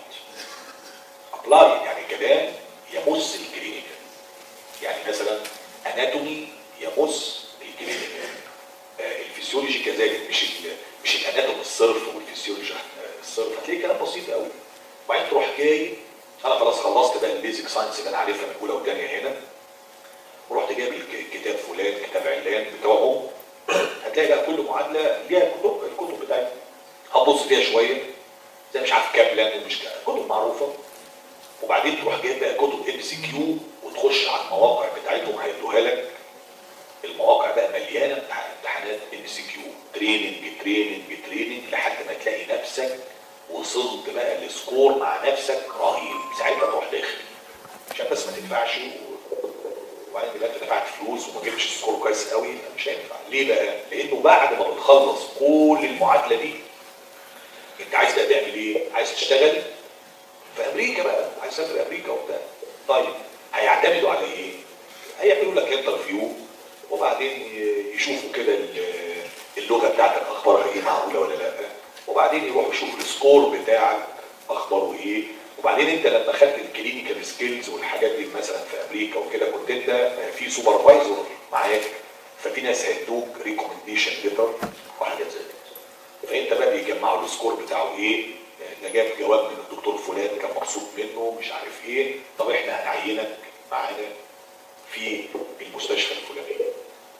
يعني كلام يمس الكلينيكال. يعني مثلا اناتومي يمس الكلينيكال، الفسيولوجي كذلك، مش الاناتومي الصرف والفسيولوجي الصرف، هتلاقي كلام بسيط قوي. وبعدين تروح جاي انا خلاص خلصت بقى البيزك ساينس اللي انا عارفها من الاولى والثانيه هنا، ورحت جايب الكتاب فلان كتاب علان بتوعهم، هتلاقي بقى كل معادله ليها الكتب بتاعتها، هتبص فيها شويه زي مش عارف كابلان ومش كتب معروفه. وبعدين تروح جايب بقى كتب MCQ وتخش على المواقع بتاعتهم هيدوها لك. المواقع بقى مليانه امتحانات MCQ، تريننج لحد ما تلاقي نفسك وصلت بقى لسكور مع نفسك رهيب. ساعتها تروح داخل عشان بس ما تدفعش وبعدين دلوقتي دفعت فلوس وما جبتش سكور كويس قوي، مش هينفع. ليه بقى؟ لانه بعد ما بتخلص كل المعادله دي انت عايز بقى تعمل ايه؟ عايز تشتغل في امريكا بقى، عايز تسافر امريكا وبتاع. طيب هيعتمدوا على ايه؟ هيعملوا لك انترفيو وبعدين يشوفوا كده اللغه بتاعتك اخبارها ايه، معقوله ولا لا، وبعدين يروحوا يشوفوا السكور بتاعك اخباره ايه. وبعدين انت لما خدت الكلينيكال سكيلز والحاجات دي مثلا في امريكا وكده كنت انت في سوبرفايزر معاك، ففي ناس هيدوك ريكومنديشن ليتر وحاجات زي كده. فانت بقى بيجمعوا السكور بتاعه ايه، ده جاب جواب من الدكتور فلان كان مبسوط منه مش عارف ايه، طب احنا هنعينك معانا في المستشفى الفلانيه،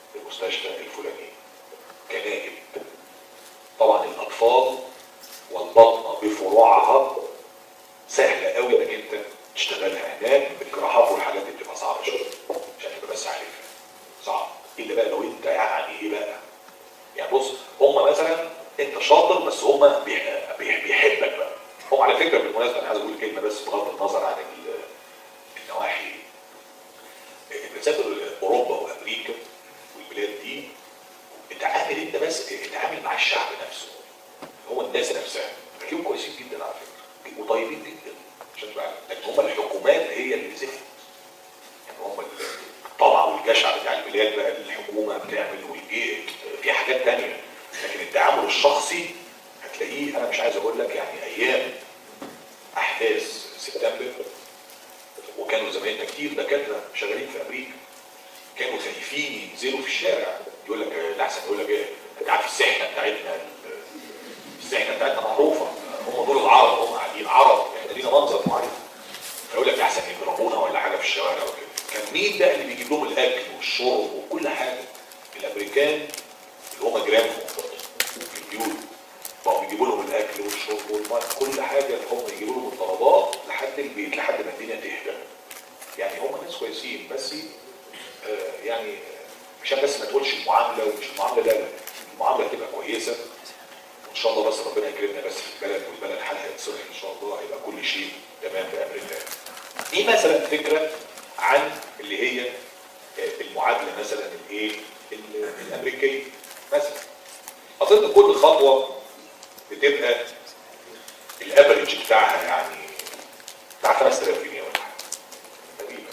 كنائب. طبعا الاطفال والبطنه بفروعها سهله قوي انك انت تشتغلها هناك. الجراحات والحاجات دي بتبقى صعبه شويه عشان تبقى بس عارفها، صعب. الا بقى لو انت يعني ايه بقى، يعني بص هم مثلا انت شاطر بس هم بيحبك بقى. هم على فكره بالمناسبه انا عايز اقول كلمه بس بغض النظر عن النواحي، بتسافر اوروبا وامريكا والبلاد دي اتعامل انت بس اتعامل مع الشعب نفسه، هو الناس نفسها هتلاقيهم كويسين جدا على فكره وطيبين جدا عشان تبقى، لكن هم الحكومات هي اللي زفت. يعني هم الطمع والجشع بتاع البلاد بقى الحكومه بتعمل في حاجات ثانيه، لكن التعامل الشخصي هتلاقيه. انا مش عايز اقول لك يعني ايام احداث سبتمبر وكانوا زمايلنا كتير دكاتره شغالين في امريكا كانوا خايفين ينزلوا في الشارع، يقول لك الاحسن يقول لك ايه، انت عارف السحنه بتاعتنا معروفه، هم دول العرب، هم قاعدين عرب احنا لينا منظر معين، فيقول لك احسن يضربونا ولا حاجه في الشوارع وكده. كان مين ده اللي بيجيب لهم الاكل والشرب وكل حاجه؟ الامريكان اللي هم جيرانهم في البيوت بقوا بيجيبوا لهم الاكل والشرب والميه كل حاجه، هم يجيبوا لهم الطلبات لحد البيت لحد ما الدنيا تهدى. يعني هم ناس كويسين بس يعني عشان بس ما تقولش المعامله ومش المعامله، لا المعامله تبقى كويسه وان شاء الله، بس ربنا يكرمنا بس في البلد والبلد حالها يتصلح ان شاء الله، هيبقى كل شيء تمام بامر الله. دي مثلا فكره عن اللي هي المعادله مثلا الايه الامريكيه مثلا. اظن كل خطوه بتبقى الافريج بتاعها يعني بتاع 5000 جنيه ولا حاجه تقريبا،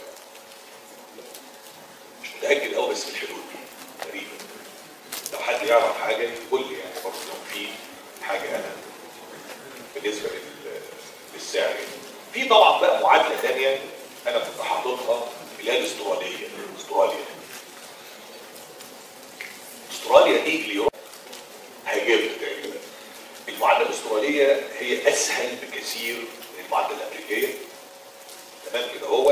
مش متاكد قوي بس في الحدود دي تقريبا. لو حد يعرف حاجه يقول لي يعني برضه لو في حاجه انا بالنسبه للسعر يعني. في طبعا بقى معادله ثانيه انا كنت حاططها اللي هي الاستراليه. استراليا دي اللي هيجيبها تقريبا. المعادله الاستراليه هي اسهل بكثير من المعادله الامريكيه، تمام كده هو،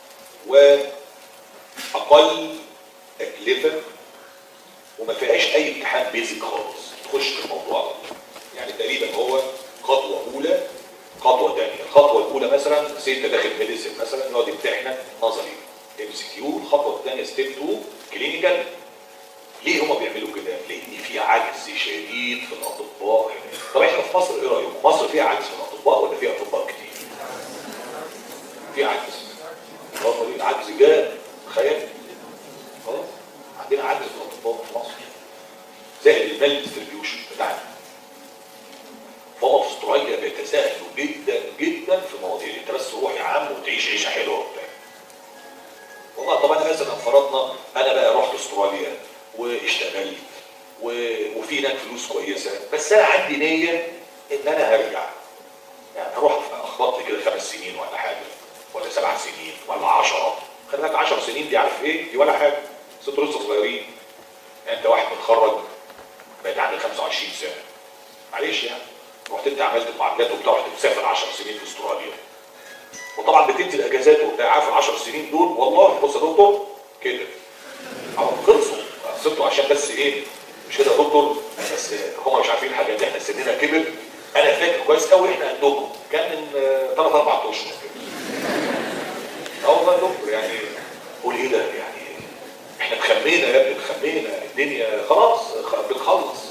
واقل تكلفه وما فيهاش اي امتحان بيزك خالص تخش في الموضوع. يعني تقريبا هو خطوه اولى خطوه ثانيه. الخطوه الاولى مثلا انت داخل ميديسن مثلا يقعد يمتحنك نظري MCQ. الخطوه الثانيه ستيب 2 كلينيكال. ليه هم بيعملوا كده؟ لان في عجز شديد في الاطباء هنا. طب احنا في مصر ايه رايكم؟ مصر فيها عجز في الاطباء ولا فيها اطباء كتير؟ في عجز. عجز جامد، تخيل. خلاص عندنا عجز في الاطباء في مصر زائد المال ديستريبيوشن بتاعنا. فهم في استراليا بيتساهلوا جدا جدا في مواضيع. انت بس روح يا عم وتعيش عيشه حلوه وبتاع. والله طب انا مثلا فرضنا انا بقى رحت استراليا واشتغلت وفي هناك فلوس كويسه، بس انا عندي نيه ان انا هرجع. يعني اروح اخبط لي كده 5 سنين ولا حاجه ولا 7 سنين ولا 10. خلي بالك 10 سنين دي عارف ايه؟ دي ولا حاجه. بس انتوا لسه صغيرين. يعني انت واحد متخرج بقيت عندك 25 سنه. معلش يعني رحت انت عملت معادلات وبتاع رحت مسافر 10 سنين في استراليا. وطبعا بتنزل اجازات وبتاع. عارف ال 10 سنين دول والله بص يا دكتور كده خلصوا. قصته عشان بس ايه؟ مش كده يا دكتور؟ بس هم مش عارفين حاجه ان احنا سننا كبر. انا فاكر كويس كويس قوي احنا عندكم كان من 3 4 اشهر كده. والله يا دكتور يعني قول ايه ده يعني احنا اتخمينا يا ابني اتخمينا الدنيا خلاص بنخلص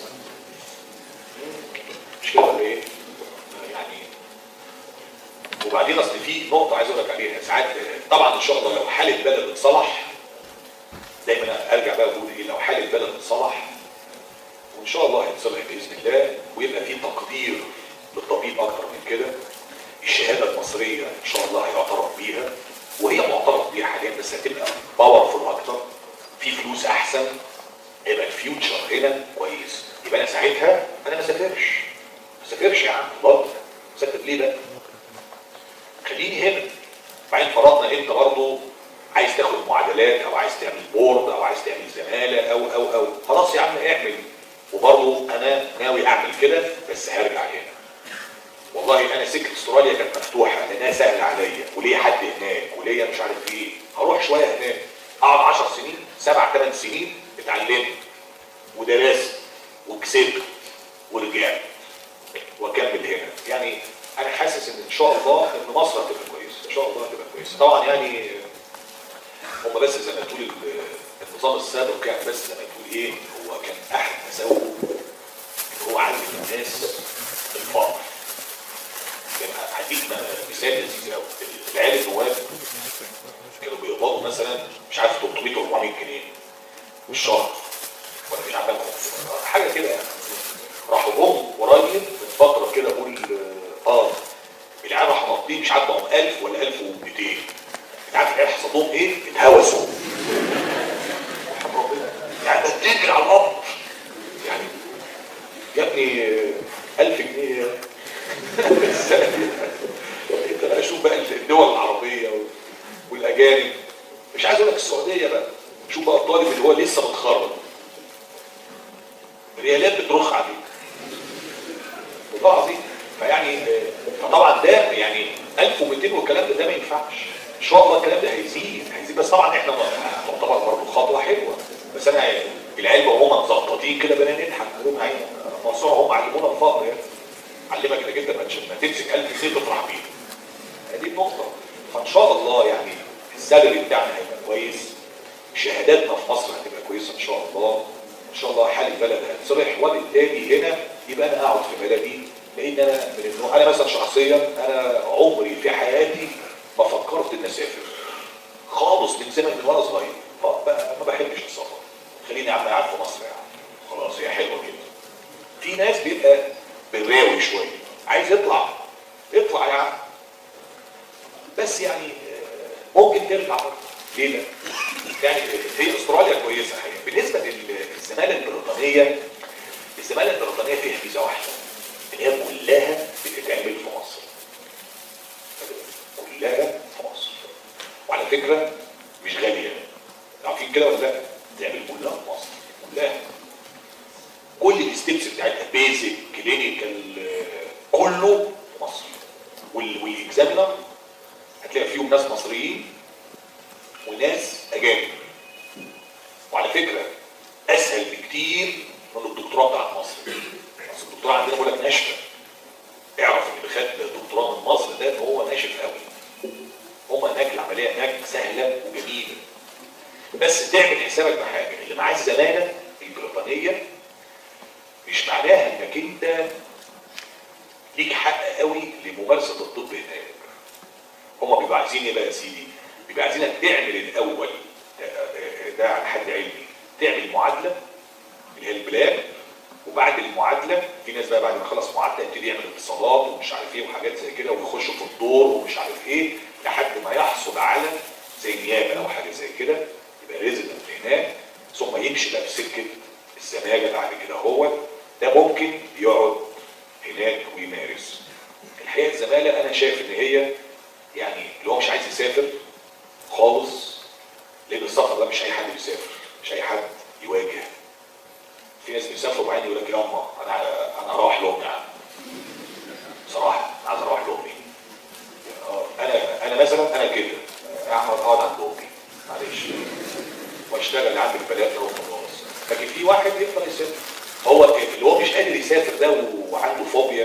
مش كده ولا ايه؟ يعني وبعدين اصل في نقطه عايز اقول لك عليها ساعات طبعا ان شاء الله لو حال البلد اتصلح دايما ارجع بقى اقول ايه لو حال البلد اتصلح وان شاء الله هيتصلح باذن الله ويبقى في تقدير للطبيب اكتر من كده الشهاده المصريه ان شاء الله هيعترف بيها وهي معترف بيها حاليا بس هتبقى باورفول اكتر في فلوس احسن يبقى الفيوتشر هنا كويس يبقى انا ساعتها انا ما سافرش يا عم برضه مسافر ليه بقى؟ خليني هنا بعدين فرضنا انت برضه عايز تاخد معادلات او عايز تعمل بورد او عايز تعمل زماله او خلاص يا عم اعمل وبرضه انا ناوي اعمل كده بس هرجع هنا. والله انا سكه استراليا كانت مفتوحه لانها سهله عليا وليا حد هناك وليا مش عارف ايه هروح شويه هناك اقعد 10 سنين 7 8 سنين اتعلمت ودرست وكسبت ورجعت واكمل هنا يعني انا حاسس ان شاء الله ان مصر هتبقى كويسه ان شاء الله هتبقى كويسه طبعا يعني هم بس زي ما تقول النظام السابق كان بس زي ما تقول ايه هو كان احد مساوئه ان هو علم الناس الفقر يعني هديك مثال لذيذ قوي العيال النواب كانوا بيقبضوا مثلا مش عارف 300 400 جنيه في الشهر ولا مش عارف حاجه كده يعني راحوا جم قريب من فتره كده اقول العيال راحوا مقضين مش عارف بقوا 1000 ولا 1200 انت عارف العيال حصل لهم ايه؟ اتهوسوا يعني ده بتجري على الارض يعني يا ابني 1000 جنيه انت بقى شوف بقى الدول العربيه والاجانب مش عايز اقول لك السعوديه بقى شوف بقى الطالب اللي هو لسه متخرج الريالات بترخ عليه والله العظيم فيعني فطبعا ده يعني 1200 والكلام ده ما ينفعش ان شاء الله الكلام ده هيزيد بس طبعا احنا تعتبر برضه خطوه حلوه بس انا العلم وهم مظبطين كده بقينا نضحك نقول عين مصر هم علمونا الفقر يعني علمك انك انت ما تمسك 1000 جنيه تفرح بيه دي النقطه فان شاء الله يعني السالري بتاعنا هيبقى كويس شهاداتنا في مصر هتبقى كويسه ان شاء الله ان شاء الله حال البلد هيتصلح وبالتالي هنا يبقى انا اقعد في بلدي لان انا مثلا شخصيا انا عمري في حياتي ما فكرت ان اسافر خالص من زمان من وانا صغير ما بحبش السفر خليني يا عم قاعد في مصر يعني خلاص هي حلوه كده في ناس بيبقى بالراوي شويه عايز يطلع يا عم بس يعني ممكن ترجع برضه ليه لا؟ يعني هي استراليا كويسه حقيقة. بالنسبه للزماله البريطانيه فيها ميزه واحده ان هي كلها بتتعمل في مصر كلها في مصر وعلى فكره مش غاليه عارفين كده ولا لا؟ بتتعمل كلها في مصر كلها كل الستبس بتاعتها بيزك كلينيكال كله في مصر والاكزامينر هتلاقي فيهم ناس مصريين وناس اجانب وعلى فكره اسهل بكتير من الدكتوراه بتاعت مصر بس الدكتوراه عندنا بقول لك ناشفه اعرف ان اللي خد دكتوراه من مصر ده هو ناشف قوي هم هناك العمليه هناك سهله وجميله بس تعمل حسابك بحاجه اللي معاه الزماله البريطانيه مش معناها انك انت ليك حق قوي لممارسه الطب هناك هم بيبقوا عايزين ايه بقى يا سيدي؟ بيبقوا عايزينك تعمل الاول ده على حد علمي تعمل معادله اللي هي البلان وبعد المعادله في ناس بقى بعد ما يخلص معادله يبتدي يعمل اتصالات ومش عارف ايه وحاجات زي كده ويخش في الدور ومش عارف ايه لحد ما يحصل على زي نيابه او حاجه زي كده يبقى ريزيدنت هناك ثم يمشي بقى في سكه الزماله بعد كده هو ده ممكن يقعد هناك ويمارس. الحقيقه الزماله انا شايف ان هي يعني اللي هو مش عايز يسافر خالص لان السفر ده مش اي حد بيسافر مش اي حد يواجه. في ناس بيسافروا بعدين يقول لك ياما انا هروح لامي يا عم بصراحه عايز اروح لامي. انا مثلا انا كده اقعد عند امي معلش واشتغل عند البلاد وخلاص. لكن في واحد يقدر يسافر هو اللي هو مش قادر يسافر ده وعنده فوبيا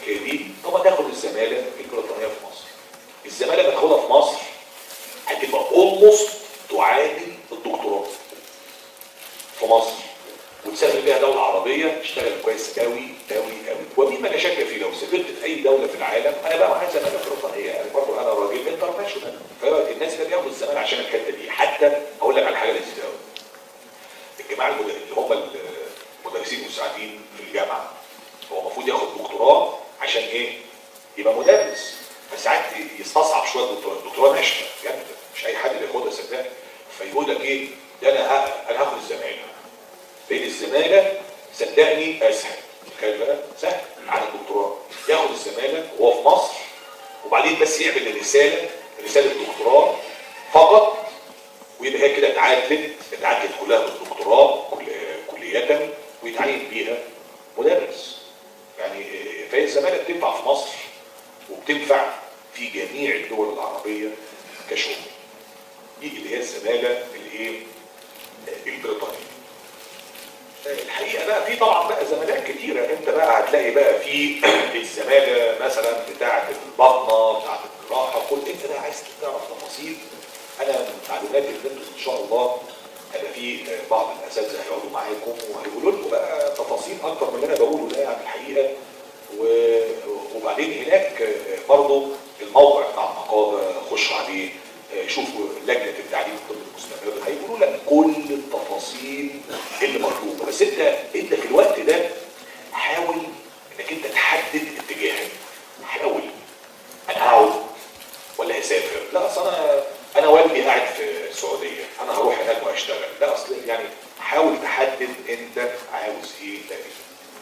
الحكايه دي؟ طب ما تاخد الزماله البريطانيه في مصر. الزماله اللي تاخدها في مصر هتبقى اولموست تعادل الدكتوراه في مصر، وتسافر بيها دوله عربيه تشتغل كويس قوي قوي قوي. ومما لا شك فيه لو سافرت في اي دوله في العالم، انا بقى معايا زماله بريطانيه، يعني برضه انا راجل انترناشونال، فالناس اللي بياخدوا الزماله عشان الحته دي. حتى اقول لك على حاجه لذيذه قوي، الجماعه اللي هم المدرسين المساعدين في الجامعه، هو المفروض ياخد دكتوراه عشان ايه؟ يبقى مدرس. فساعات يستصعب شويه الدكتوراه ناشفه يعني، مش اي حد بياخدها صدقني. فيقول لك ايه؟ ده انا هاخد الزماله، لان الزماله صدقني اسهل، تخيل بقى سهل عن الدكتوراه. ياخد الزماله وهو في مصر، وبعدين بس يعمل رساله دكتوراه فقط، ويبقى هي كده اتعادلت كلها بالدكتوراه كلية، ويتعين بيها مدرس. يعني فهي الزمالة بتنفع في مصر وبتنفع في جميع الدول العربية كشغل. دي اللي هي الزمالة الايه؟ البريطانية. الحقيقة بقى في طبعا بقى زمالات كتيرة، انت بقى هتلاقي بقى في الزمالة مثلا بتاعة البطنة، بتاعة الجراحة، كل انت بقى عايز تعرف تفاصيل. انا من معلوماتي ان انتم ان شاء الله هيبقى في بعض الاساتذه هيقعدوا معاكم وهيقولوا لكم بقى تفاصيل اكتر من اللي انا بقوله ده يعني الحقيقه. وبعدين هناك برضه الموقع بتاع النقابه خشوا عليه، شوفوا لجنه التعليم الطبي المستمر، هيقولوا لك كل التفاصيل اللي مطلوبه. بس انت في الوقت ده حاول انك انت تحدد اتجاهك. حاول انا هقعد ولا هسافر؟ لا اصل انا والدي قاعد في السعوديه، انا هروح هناك واشتغل. لا اصل يعني حاول تحدد انت عاوز ايه تاني.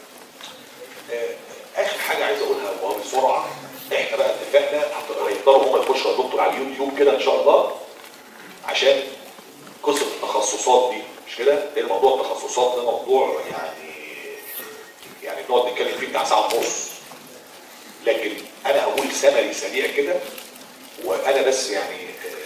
اخر حاجه عايز اقولها وبسرعه، احنا بقى اتفقنا هيقدروا هم يخشوا يا دكتور على اليوتيوب كده ان شاء الله، عشان قصه التخصصات دي مش كده؟ لان موضوع التخصصات ده موضوع يعني بنقعد نتكلم فيه بتاع ساعه ونص. لكن انا هقول سمري سريع كده، وانا بس يعني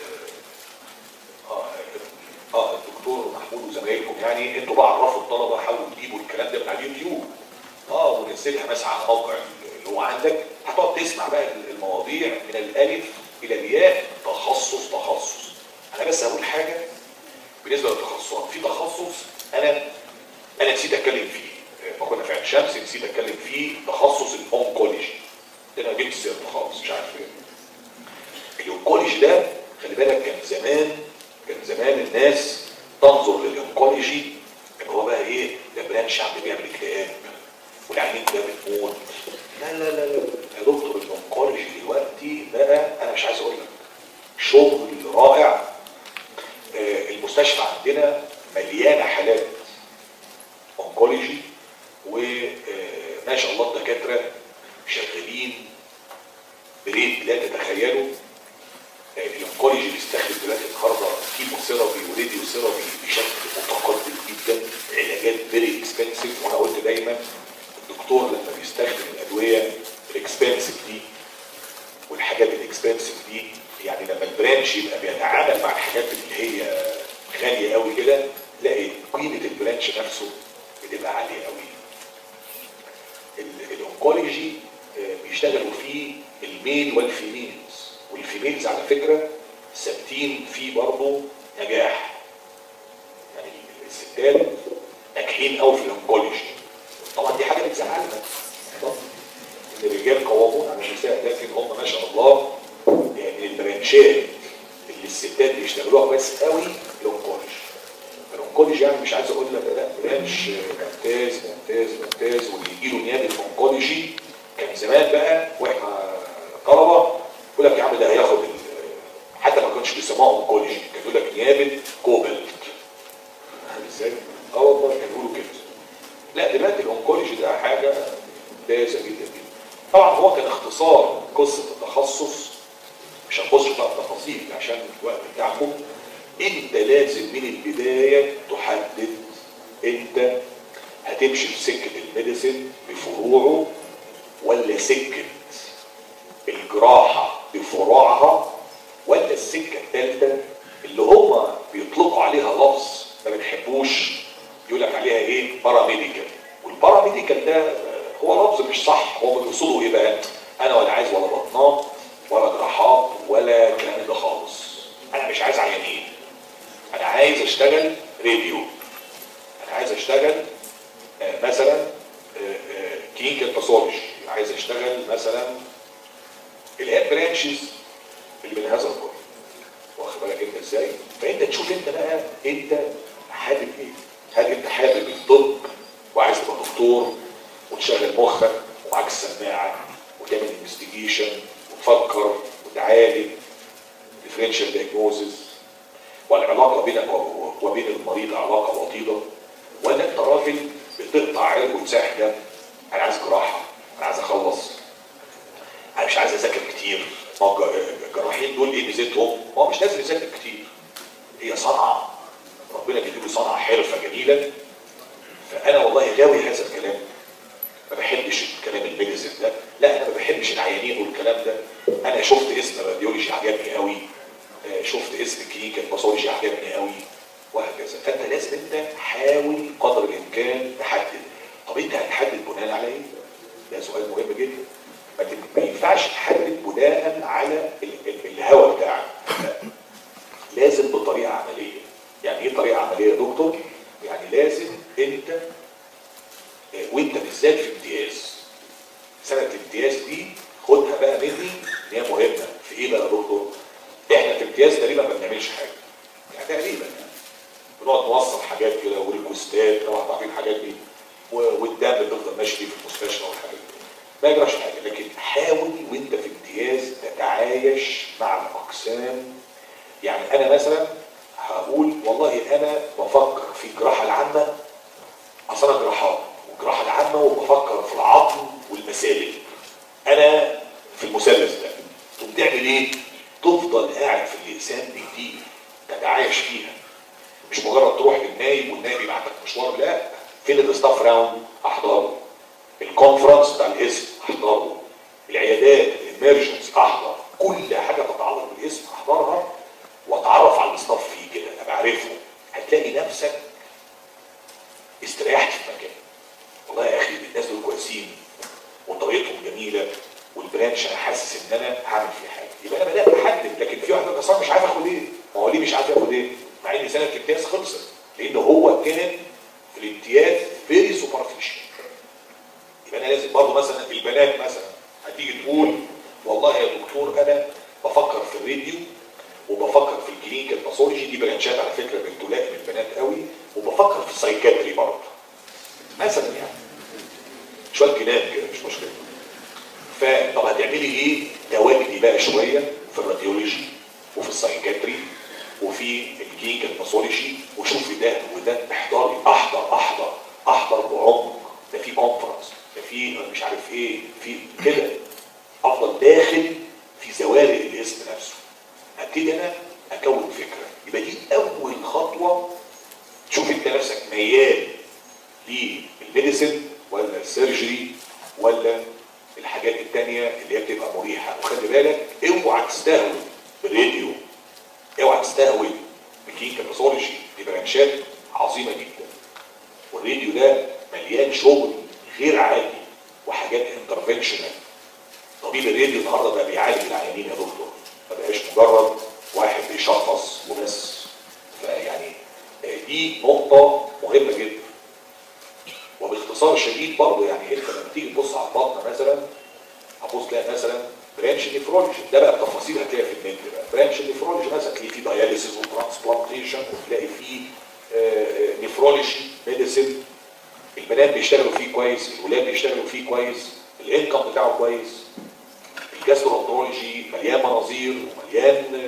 الدكتور محمود وزمايلكم يعني انتوا بقى عرفوا الطلبه، حاولوا تجيبوا الكلام ده من على اليوتيوب وننزلها مثلا على الموقع اللي هو عندك، هتقعد تسمع بقى المواضيع من الالف الى الياء، تخصص. انا بس هقول حاجه بالنسبه للتخصصات. في تخصص انا نسيت اتكلم فيه، ما كنا في عين شمس نسيت اتكلم فيه، تخصص الاونكولوجي ده انا جبت سيرته خالص مش عارف ايه. الاونكولوجي ده خلي بالك كان زمان الناس تنظر للاونكولوجي ان هو بقى ايه؟ ده برانش عم بيعمل اكتئاب والعيانين ده بتموت. لا يا دكتور، الاونكولوجي دلوقتي بقى انا مش عايز اقول لك شغل رائع. المستشفى عندنا مليانه حالات اونكولوجي، وما شاء الله الدكاتره شغالين بريت لا تتخيلوا. الاونكولوجي بيستخدم دلوقتي النهارده كيموثيرابي وراديو ثيرابي بشكل متقدم جدا، علاجات فيري اكسبنسيف. وانا قلت دايما الدكتور لما بيستخدم الادويه الاكسبنسيف دي والحاجات الاكسبنسيف دي، يعني لما البرانش يبقى بيتعامل مع الحاجات اللي هي غاليه قوي كده، تلاقي قيمه البرانش نفسه بتبقى عاليه قوي. الاونكولوجي بيشتغلوا فيه الميل والفيميلز، والفيميلز على فكره ثابتين فيه برضه نجاح. يعني الستات ناجحين قوي في الاونكولوجي. طبعا دي حاجه بتزعلنا ان الرجال قوامون على النساء، لكن هم ما شاء الله يعني البرانشات اللي الستات بيشتغلوها كويس قوي الاونكولوجي يعني مش عايز اقول لك لا برانش ممتاز. واللي يجي له نيابه اونكولوجي كان زمان بقى واحنا طلبه يقول لك يا عم ده هياخد حتى ما كانش بيسموها اونكولوجي، كان يقول لك نيابه كوبلت. ازاي؟ والله كانوا يقولوا كده. لا دلوقتي الاونكولوجي ده حاجه ممتازه جدا. طبعا هو كان اختصار قصه التخصص، مش هنخش بقى في تفاصيل عشان الوقت بتاعكم. انت لازم من البدايه تحدد انت هتمشي في سكه الميديسن بفروعه ولا سكه الجراحه بفروعها، ولا السكه الثالثه اللي هم بيطلقوا عليها لفظ ما بنحبوش، يقول لك عليها ايه؟ باراميديكال. والباراميديكال ده هو اللفظ مش صح. هو بيقصدوا ايه بقى؟ انا ولا عايز ولا بطنات ولا جراحات ولا الكلام ده خالص. انا مش عايز عيانين، انا عايز اشتغل راديو، انا عايز اشتغل مثلا كلينيكال باثولوجي، عايز اشتغل مثلا الهيد برانشز اللي من هذا القبيل. واخد بالك انت ازاي؟ فانت تشوف انت بقى انت حابب ايه؟ هل انت حابب الطب وعايز تبقى دكتور وتشغل مخك ومعاك السماعه وتعمل انفستيجيشن وتفكر وتعالج ديفرنشال دايجنوزز، والعلاقه بينك وبين المريض علاقه وطيده، ولا انت راجل بتقطع عرق وتساح دم؟ انا عايز جراحه، انا عايز اخلص، انا مش عايز اذاكر كتير. الجراحين دول ايه ميزتهم؟ هو مش لازم يذاكر كتير، هي صنعه، ربنا بيديله صنعه حرفه جميله. فانا والله غاوي هذا الكلام، ما بحبش الكلام الميديسن ده، لا انا ما بحبش العيانين والكلام ده. انا شفت اسم راديولوجي عجبني قوي، شفت اسم كلينيكال باثولوجي عجبني قوي، وهكذا. فانت لازم انت حاول قدر الامكان تحدد. طب انت هتحدد بناء على ايه؟ ده سؤال مهم جدا. ما ينفعش تحدد بناء على الهوى بتاعك، لازم بطريقه عمليه. يعني ايه طريقه عمليه يا دكتور؟ يعني لازم انت وانت بالذات في امتياز، سنه الامتياز دي خدها بقى مني ان هي مهمه. في ايه بقى يا دكتور؟ احنا في امتياز تقريبا ما بنعملش حاجه، يعني تقريبا يعني بنقعد نوصل حاجات كده وريكوستات، لو احنا عارفين الحاجات دي، والدم بتفضل ماشي فيه في المستشفى والحاجات دي، ما يجراش حاجه. لكن حاول وانت في امتياز تتعايش مع الاقسام. يعني انا مثلا هقول والله انا بفكر في الجراحه العامه، اصل انا جراحات والجراحه العامه، وبفكر في العظم والمسالك، انا في المثلث ده. تقوم تعمل ايه؟ تفضل قاعد في الاقسام دي كتير، تتعايش فيها، مش مجرد تروح للنايب والنايب يبعتك مشوار. لا، فين الاستاف راوند؟ احضره. الكونفرنس بتاع الاسم احضره. العيادات الامرجنس احضر. كل حاجه تتعلق بالاسم احضرها واتعرف على الاستاف فيه كده، ابقى عارفه. هتلاقي نفسك استريحت في المكان. والله يا اخي الناس دول كويسين وطريقتهم جميله، والبرانش انا حاسس ان انا هعمل فيه حاجه، يبقى انا بدات احدد. لكن في واحد اصلا مش عارف اخد ايه. ما هو ليه مش عارف ياخد ايه؟ مع ان سنه الامتياز خلصت، لان هو كان في الامتياز فيري سوبرفيشال. يبقى انا لازم برضه مثلا البنات مثلا هتيجي تقول والله يا دكتور انا بفكر في الراديو وبفكر في الكلينيكال باثولوجي، دي برانشات على فكره بتلائم البنات قوي، وبفكر في السايكاتري برضه مثلا، يعني شويه كلام كده مش مشكله. فطب هتعملي ايه؟ تواجدي بقى شويه في الراديولوجي وفي السايكاتري وفي الكلينيكال باثولوجي، وشوفي ده وده، احضري. احضر بعمق. ده في كونفرنس، ده في مش عارف ايه، في كده. افضل داخل في زوارق الاسم نفسه، ابتدي انا اكون فكره. يبقى دي اول خطوه. تشوف انت نفسك ميال للميديسن ولا السيرجري ولا الحاجات التانية اللي هي بتبقى مريحه. وخلي بالك اوعى تستهوي بالراديو، اوعى تستهوي بكلينيكال باثولوجي، دي برانشات عظيمه جدا. والراديو ده مليان شغل غير عادي وحاجات انترفنشنال. طبيب الراديو النهارده بقى بيعالج العيانين يا دكتور، ما بقاش مجرد واحد بيشخص وبس. فيعني دي نقطه مهمه جدا. وباختصار شديد برضه، يعني انت لما تيجي تبص على البطن مثلا، هتبص تلاقي مثلا برانش نيفرولوجي، ده بقى التفاصيل هتلاقيها في النت بقى. برانش نيفرولوجي مثلا تلاقي فيه داياليسيس وترانسبلانتيشن، وتلاقي فيه نيفرولوجي ميديسن. البنات بيشتغلوا فيه كويس، الولاد بيشتغلوا فيه كويس، الانكم بتاعه كويس. الجاسترونتولوجي مليان مناظير ومليان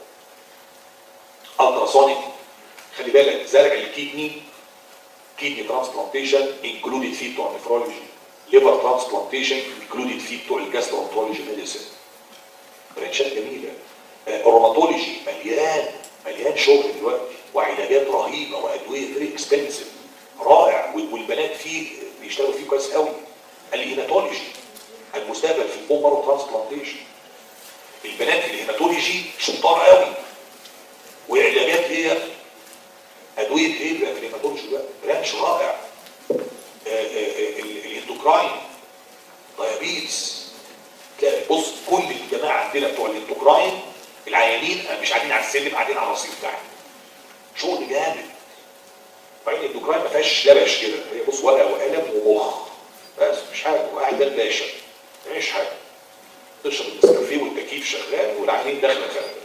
التراسونيك. خلي بالك زرع الكيدني، كيدني ترانسبلانتيشن انكلودد فيه بتوع النفرولوجي، ليفر ترانسبلانتيشن انكلودد فيه بتوع الجاسترونتولوجي ميديسن. برانشات جميله. الروماتولوجي مليان شغل دلوقتي وعلاجات رهيبه وادويه فيري اكسبنسيف رائع، والبنات فيه بيشتغلوا فيه كويس قوي. الهيماتولوجي المستقبل في البون مارو ترانسبلانتيشن، البنات في الهيماتولوجي شطار قوي. وعلاجات ايه؟ ادويه ايه بقى في الهيماتولوجي بقى؟ برانش رائع. الاندوكراين دايابيتس. تلاقي بص كل الجماعه عندنا بتوع الاندوكراين العيانين مش قاعدين على السلم، قاعدين على الرصيف تحت. شغل جامد. وبعدين الاندوكراين ما فيهاش لبش كده، هي بص ورقه وقلم ومخ بس، مش حاجه، وقاعد ده الباشا مش حاجه. تشرب النسكافيه والتكييف شغال والعيانين داخله خارجه.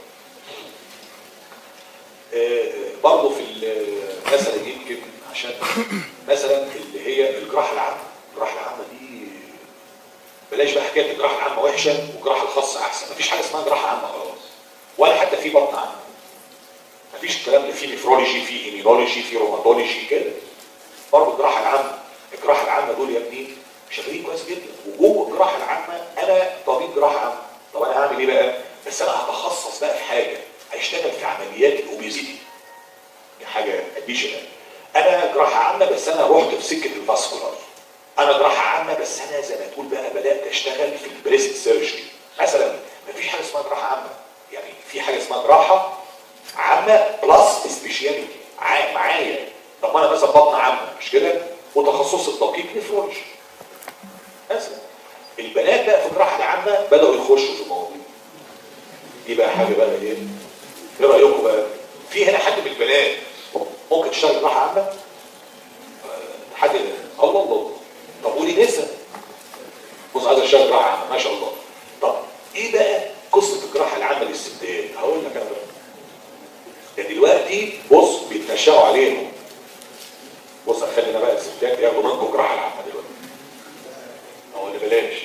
برضه في مثلا يمكن عشان مثلا اللي هي الجراحه العامه، الجراحه العامه دي بلاش بقى حكايه الجراحه العامه وحشه والجراحه الخاصه احسن، مفيش حاجه اسمها جراحه عامه خلاص، ولا حتى في بطن عامه. مفيش الكلام ده، في نيفرولوجي، في ايمينولوجي، في روماتولوجي كده. برضه الجراحه العامه، الجراحه العامه دول يا ابني شغالين كويس جدا، وجوه الجراحه العامه انا طبيب جراحه عامه، طب انا هعمل ايه بقى؟ بس انا هتخصص بقى في حاجه، هيشتغل في عمليات الاوبيزيتي. دي حاجه اديشنال. انا جراحه عامه بس انا رحت في سكه الفاسكولار. انا جراحه عامه بس انا زي ما تقول بقى بدات اشتغل في البريست سيرجري مثلا. مفيش حاجه اسمها جراحه عامه، يعني في حاجه اسمها جراحه عامه بلس سبيشاليتي معايا. طب ما انا مثلا بطن عامه مش كده، وتخصص الدقيق نفرولوجي مثلا. البنات بقى في الجراحه العامه بداوا يخشوا في المواضيع دي بقى، حاجه بقى ايه؟ ايه رايكم بقى؟ في هنا حد من البنات ممكن تشتغل جراحه عامه؟ حد الله الله. طب قولي نسا بص عايز اشتغل جراحه عامه ما شاء الله. طب ايه بقى قصه الجراحه العامه للستات؟ هقول لك انا بقى. ده دلوقتي بص بيتنشأوا عليهم. بص خلينا بقى الستات ياخدوا منكم الجراحه العامه دلوقتي. او اللي بلاش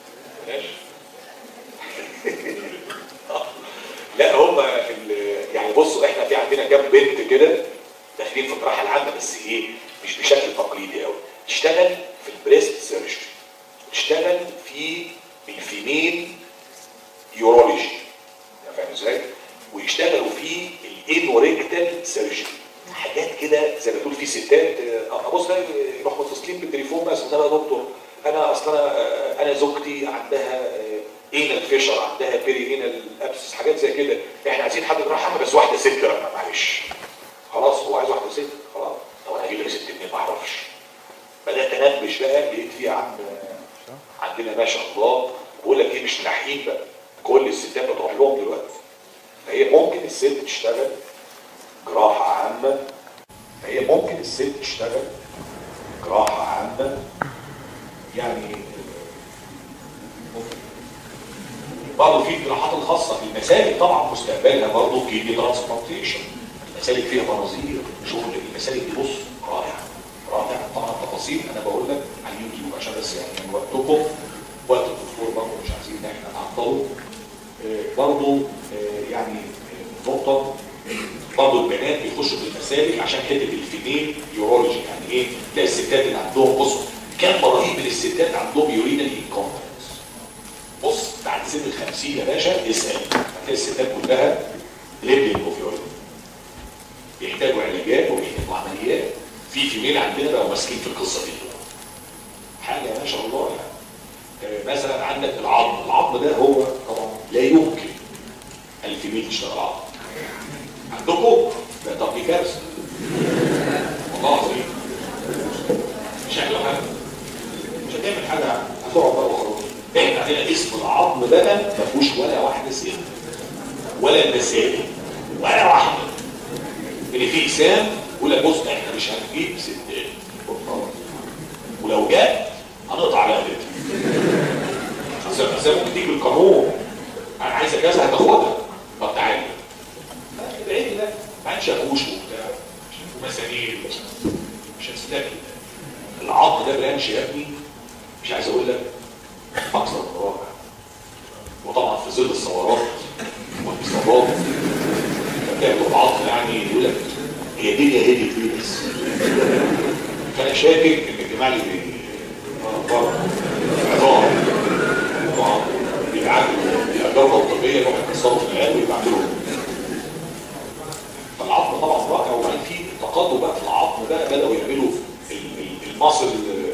لا هم يعني بصوا احنا في عندنا كام بنت كده داخلين في الجراحه العامه، بس ايه مش بشكل تقليدي قوي. تشتغل في البريست سيرجري، تشتغل في الفيميل يورولوجي، فاهم ازاي؟ ويشتغلوا في الانوريكتال سيرجري، حاجات كده زي ما تقول. في ستات ابص يروحوا متصلين بالتليفون بس ده يا دكتور انا اصلا انا زوجتي عندها اينال فيشر، عندها بيري اينال ابسس، حاجات زي كده. احنا عايزين حد جراحه عامه بس واحده ست بقى، معلش خلاص هو عايز واحده ست خلاص. طب انا هجيب لك ست منين؟ ما اعرفش. بدات انبش بقى، لقيت في عم عندنا ما شاء الله بقول لك ايه، مش ملاحقين بقى، كل الستات بتروح لهم دلوقتي. فهي ممكن الست تشتغل جراحه عامه، فهي ممكن الست تشتغل جراحه عامه يعني. ممكن برضه في الجراحات الخاصه في المسالك طبعا مستقبلها برضه كيدني ترانسبلانتيشن. المسالك فيها مناظير، شغل المسالك دي بص رائع رائع. طبعا التفاصيل انا بقول لك على اليوتيوب عشان بس يعني من وقتكم، وقت الدكتور برضه مش عايزين ان احنا نعطله. برضه يعني نقطه برضه البنات بيخشوا في المسالك عشان حته الفيميل يورولوجي. يعني ايه؟ تلاقي الستات اللي عندهم بصوا كم رهيب من الستات عندهم يورينال انكونتنس. بص بعد سن ال 50 يا باشا اسال هتلاقي الستات كلها ليبلينج اوف يورين، بيحتاجوا علاجات وبيحتاجوا عمليات. في فيميل عندنا بقوا ماسكين في القصه دي حاجه ما شاء الله يعني. مثلا عندك العظم، العظم ده هو طبعا لا يمكن الفيميل تشتغل عظم عندكم. ده طب دي كارثه والله العظيم. مش هتعمل حاجه، مش هتعمل حاجه، هتقعد بقى وخلاص. احنا عندنا اسم العظم ده ما فيهوش ولا واحده ست ولا المسائل ولا واحده. اللي فيه سام يقول لك بص احنا مش هنجيب ستات ولو جت هنقطع على قدرتها. بس ممكن تيجي بالقانون انا عايزه كذا هتاخدها. طب تعالى ادعي لي بقى ما شافوش وبتاع ومسامير مش هتستاكل. العظم ده برانش يا ابني مش عايز اقول لك اكثر من رائع. وطبعا في ظل الثورات والاصابات فتلاقي العظم يعني يقول لك هي الدنيا هديت ليه بس. فانا شاكك ان الجماعه اللي بره طبعا بيعجبوا الطبيه يروحوا يكسروا في العيال ويبعتوا لهم. فالعظم طبعا رائع. وبعدين في تقدم بقى في العظم بقى بداوا يعملوا المصل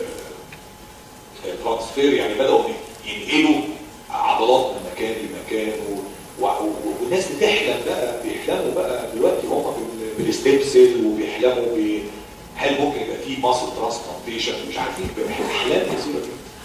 ترانسفير، يعني بداوا ينقلوا عضلات من مكان لمكان والناس بتحلم بقى، بيحلموا بقى دلوقتي هم بالستيم سيل وبيحلموا هل ممكن يبقى في ماسل ترانسبلانتيشن، مش عارفين احلام كثيره جدا.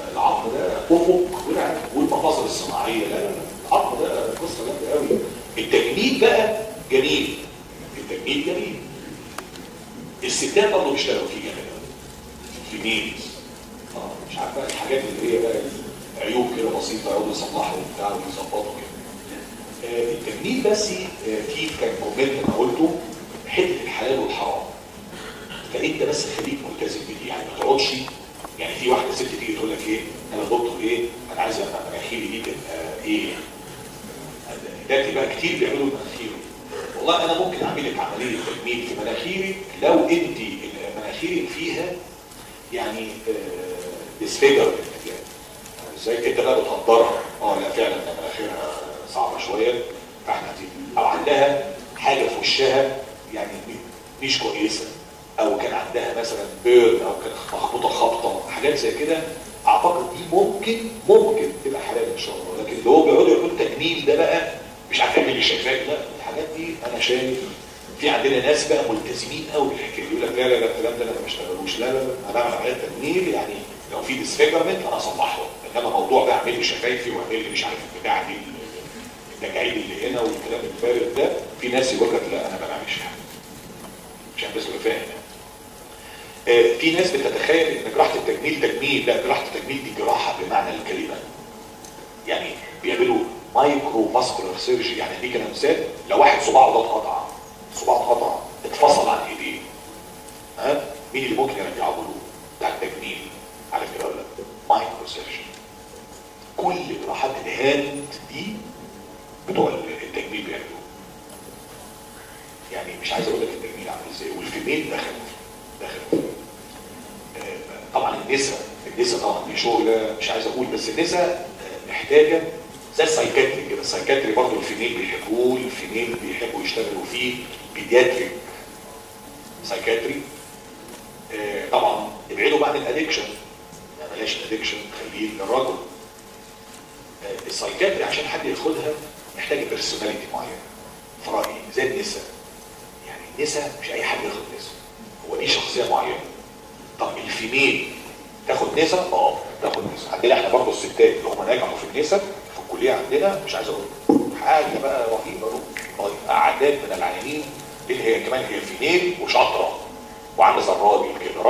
العظم ده افق والمفاصل الصناعيه، لا العظم ده قصه جامده قوي. التجميل بقى جميل، التجميل جميل. الستات برضه بيشتغلوا فيه جامد قوي، في ميلز مش عارف بقى الحاجات اللي هي بقى عيوب كده بسيطه يقعدوا يصلحوا وبتاع ويظبطوا كده. التجميل بس في كان كومنت انا قلته حته الحلال والحرام، فانت بس خليك ملتزم بدي، يعني ما تقعدش. يعني في واحده ست تيجي تقول لك ايه، انا دكتور ايه، انا عايز مناخيري دي تبقى ايه، دلوقتي بقى كتير بيعملوا مناخير. والله انا ممكن اعمل لك عمليه تجميل في مناخيرك لو انت مناخيرك فيها يعني ديسفيجر ازاي انت بقى بتقدرها. لا فعلا مناخيرها صعبه شويه، فاحنا او عندها حاجه في وشها يعني مش كويسه، او كان عندها مثلا بيرن، او كانت مخبوطه خبطه، حاجات زي كده. اعتقد دي ممكن تبقى حلال ان شاء الله. لكن اللي هو بيقعدوا يقولوا التجميل ده بقى مش عارف يعمل لي شفايف، لا الحاجات دي انا شايف في عندنا ناس بقى ملتزمين قوي بالحكايه، يقول لك لا الكلام ده انا ما بشتغلوش، لا انا بعمل عمليات تجميل يعني لو في ديسفيجرمنت انا اصلحه، انما موضوع بقى اعمل لي شفايفي واعمل لي مش عارف البتاع دي التجاعيد اللي هنا والكلام الفارغ ده. في ناس يقول لك لا انا ما بعملش حاجه عشان بس تبقى فاهم. في ناس بتتخيل ان جراحه التجميل تجميل، لا جراحه التجميل دي جراحه بمعنى الكلمه، يعني بيعملوا مايكرو فاسكولار سيرجي. يعني اديك انا مثال، لو واحد صباعه ده اتقطع، اتفصل عن ايديه، مين اللي ممكن يرجعه له بتاع التجميل؟ عارف كده ولا لا؟ مايكرو سيرجي. كل جراحات الهاند دي بتوع التجميل بيعملوه. يعني مش عايز اقول لك التجميل عامل ازاي، والفيميل دخل طبعا النساء طبعا دي شغله مش عايز اقول، بس النساء محتاجه زي السايكاتري كده. السايكاتري برضه الفيميل بيحبوه، الفيميل بيحبوا يشتغلوا فيه. بيدياتريك سايكاتري طبعا ابعدوا بقى عن الادكشن، يعني بلاش الادكشن، خليه للرجل. السايكاتري عشان حد ياخدها محتاج بيرسوناليتي معينه في رايي، زي النساء. يعني النساء مش اي حد ياخد نساء، هو ليه شخصيه معينه. طب الفيميل تاخد نساء؟ تاخد نساء. عندنا احنا برضه الستات اللي هم نجحوا في النساء في الكليه عندنا، مش عايز اقول حاجه بقى رهيبه، اعداد من العيانين اللي هي كمان هي فيميل وشاطره وعامله زي الراجل كده،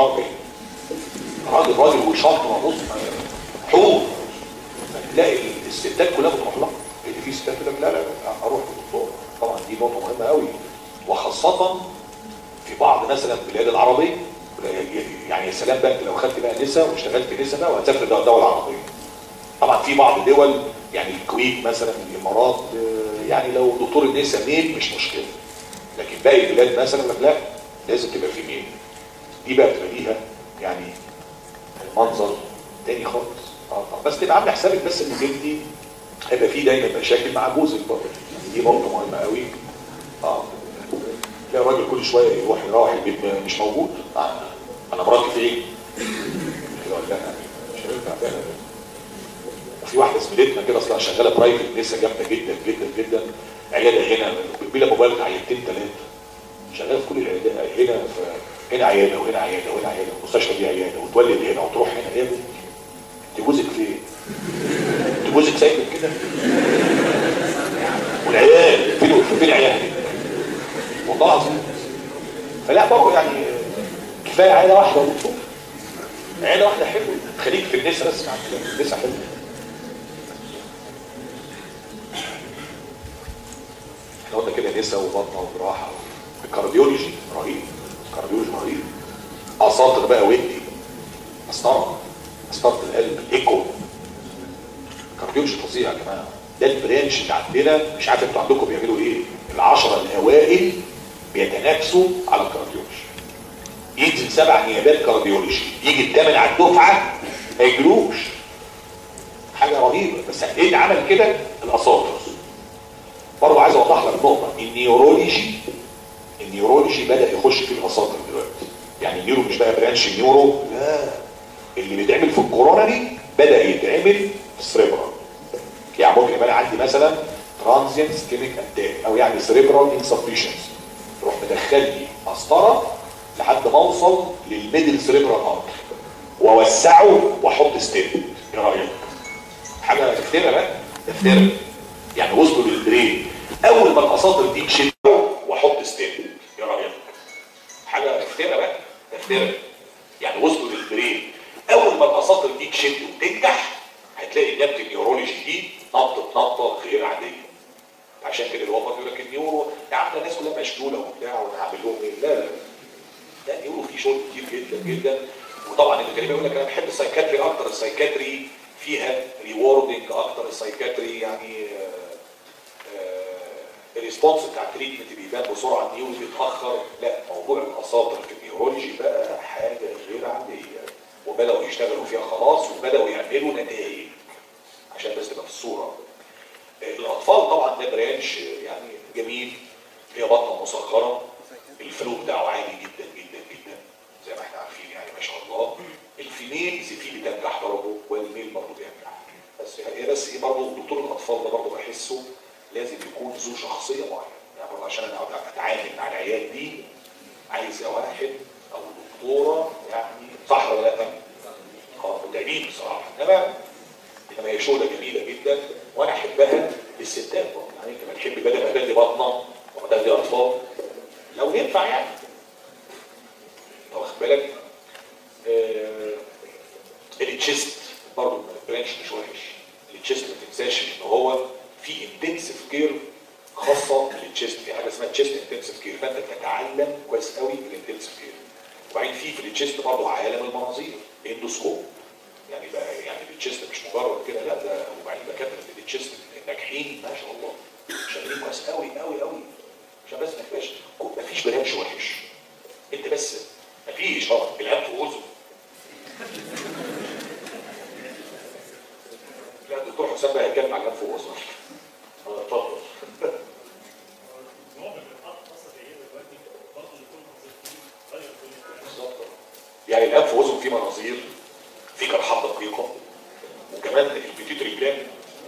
راجل وشاطره، بص حور. فتلاقي الستات كلها بتروح لها، اللي في ستات كده لا اروح للدكتور. طبعا دي نقطه مهمه قوي، وخاصه في بعض مثلا البلاد العربيه. يعني يا سلام بقى انت لو خدت بقى نساء واشتغلت نساء بقى وهتسافر الدول العربيه. طبعا في بعض الدول يعني الكويت مثلا، الامارات، يعني لو دكتور النساء ميل مش مشكله، لكن باقي البلاد مثلا لك لا لازم تبقى في ميل. دي بقى بتبقى ليها يعني منظر تاني خالص. بس تبقى عامله حسابك بس انك انت هيبقى في دايما مشاكل مع جوزك برضه، دي نقطه مهمه قوي. تلاقي الراجل كل شويه يروح البيت مش موجود، انا مراتي فين؟ كده ولا لا؟ مش هينفع فعلا. وفي واحده زميلتنا كده اصلا شغاله برايفت نسا جامده جدا جدا جدا، عياده هنا بلا مبالغه عيادتين ثلاثه، شغاله في كل العيادات، هنا عياده وهنا عياده وهنا عياده، المستشفى دي عياده، وتولد هنا وتروح هنا. ايه انت جوزك فين؟ انت جوزك سايبك كده؟ والعيال فين عيالك؟ والله العظيم. فلا برضه يعني كفايه عيله واحده وبتشوف عيله واحده حلوه، خليك في النساء بس. النساء حلوه. احنا قلنا كده نساء وبطنه وجراحه. الكارديولوجي رهيب، الكارديولوجي رهيب. اساطر بقى ودي مسطره القلب، الايكو. الكارديولوجي فظيع يا جماعه. ده البرانش اللي عندنا، مش عارف انتوا عندكم بيعملوا ايه. العشره الاوائل بيتنافسوا على الكارديولوجي. ينزل 7 نيابات كارديولوجي، يجي الثامن على الدفعه ما يجروش. حاجه رهيبه. بس ايه اللي عمل كده؟ الاساطر. برضه عايز اوضح لك نقطه، النيورولوجي بدا يخش في الاساطر دلوقتي. يعني النيورو مش بقى برانش نيورو، لا، اللي بيتعمل في الكورونري بدا يتعمل في السريبرال. يعني ممكن يبقى عندي مثلا ترانزيانت سكيميك اتاك، او يعني سريبرال انسفيشنسي، تروح مدخل لي مسطره لحد ما اوصل للميدل سريبرال ارتري واوسعه واحط ستيب. ايه رايك؟ حاجه تفترى بقى، تفترى يعني وصلوا للبرين اول ما الاساطر دي تشد واحط ستيب. ايه رايك؟ حاجه تفترى بقى، تفترى يعني وصلوا للبرين اول ما الاساطر دي تشد وتنجح هتلاقي النبت النيورولوجي دي نطه غير عاديه. عشان كده اللي هو برضه يقول لك النيورو يا عم الناس كلها مشلوله وبتاع وانا هعمل لهم ايه؟ لا لا النيورو فيه شغل كتير جدا جدا. وطبعا اللي كان يقول لك انا بحب السايكاتري اكتر، السايكاتري فيها ريوردنج اكتر، السايكاتري يعني الريسبونس بتاع التريتمنت بيبان بسرعه، النيورو بيتاخر. لا موضوع الاساطر في النيورولوجي بقى حاجه غير عاديه، وبداوا يشتغلوا فيها خلاص وبداوا يعملوا نتائج. عشان بس تبقى في الصوره. الاطفال طبعا ده برانش يعني جميل، فيها بطنه مصغره، الفلو بتاعه عالي جدا جدا جدا زي ما احنا عارفين يعني ما شاء الله. الفيميلز فيه بتنجح برضه والميل برضه بينجح. بس ايه برضه دكتور الاطفال ده برضه بحسه لازم يكون ذو شخصيه معينه، يعني برضه عشان انا اتعامل مع العيال دي عايز واحد او دكتوره يعني صح ولا لا؟ متعبين بصراحه. انما هي شغله جميله جدا وانا احبها للستات برضه، يعني انت ما تحبي بدل ما بدي بطنه وبدي اطفال لو ينفع يعني. واخد بالك؟ التشيست برضه برانش مش وحش. التشيست ما تنساش ان هو في انتنسيف كير خاصه بالتشيست، في حاجه اسمها تشيست انتنسيف كير، فانت بتتعلم كويس قوي بالانتنسيف كير. وبعدين في التشيست برضه عالم المناظير، اندوسكوب يعني بقى يعني التشيست مش مجرد كده لا ده. وبعدين دكاتره التشيست ناجحين ما شاء الله شغالين كويس قوي قوي قوي. عشان بس ما فيش برانش وحش، انت بس ما فيش الانف واذن. لا الدكتور حسام بقى هيتكلم عن الانف واذن. اتفضل. يعني الانف واذن فيه مناظير، في جرحات دقيقه، وكمان البيتيوتري جلاند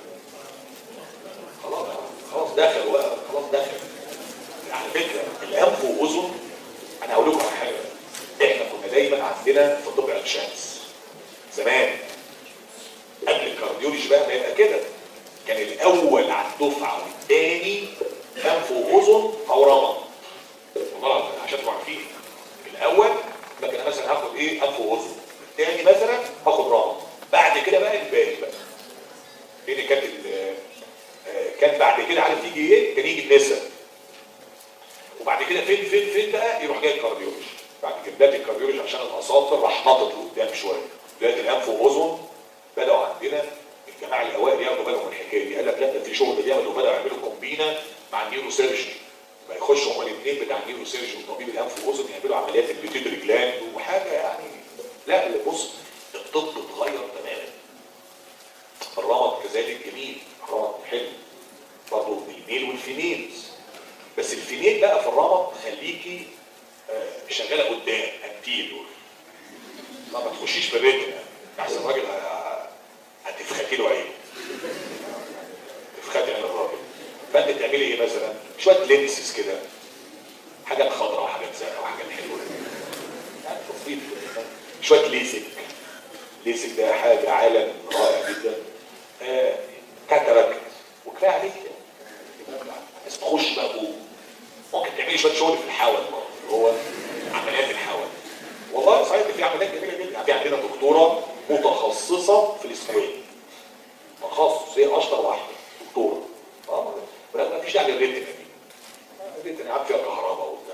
خلاص دخل بقى، خلاص دخل. على فكره الانف واذن انا هقول لكم على حاجه، احنا كنا دايما عندنا في طب عين شمس زمان قبل الكارديولوجي بقى ما يبقى كده، كان الاول على الدفعه والثاني انف واذن فورمه. والله عشان تبقوا عارفين الاول لكن انا مثلا هاخد ايه انف واذن، الثاني مثلا هاخد رمد، بعد كده بقى الباقي بقى. لان كان بعد كده عارف يجي ايه؟ كان يجي النسا. وبعد كده فين بقى يروح جاي الكارديولوجي. بعد كده بدايه الكارديولوجي عشان الاساطر راح نطط لقدام شويه. دلوقتي الانف واذن بداوا عندنا الجماعه الاوائل ياخدوا بالهم من الحكايه دي، قال لك لا ده في شغل جامد وبداوا يعملوا كومبينه مع النيورو سيرجري. بقى يخشوا هما الاثنين بتاع النيورو سيرجري وطبيب الانف واذن يعملوا عمليات البيتيوتري جلاند وحاجه يعني. لا بص الطب اتغير تماما. الرمد كذلك جميل، الرمد حلو برضه الميل والفيميلز. بس الفيميل بقى في الرمد خليكي شغاله قدام انتيريور، ما تخشيش في الريتنا احسن الراجل هتفخدي له عينه، تفخدي عين الراجل. فانت تعملي ايه مثلا؟ شويه لينسز كده، حاجات خضراء وحاجات زرقاء وحاجات حلوه يعني تفصيل. شويه ليزك، ليزك ده حاجه عالم رائع جدا. كاتاراكت وكفايه عليك بس تخش بقى جوه. ممكن تعملي شويه شغل في الحول برضه اللي هو عمليات الحول. والله صحيح في عمليات جميله جدا. في عندنا دكتوره متخصصه في الاسكوين، تخصص هي اشطر واحده دكتوره. ما فيش داعي للريتنا دي، الريتنا عاد فيها كهرباء وبتاع.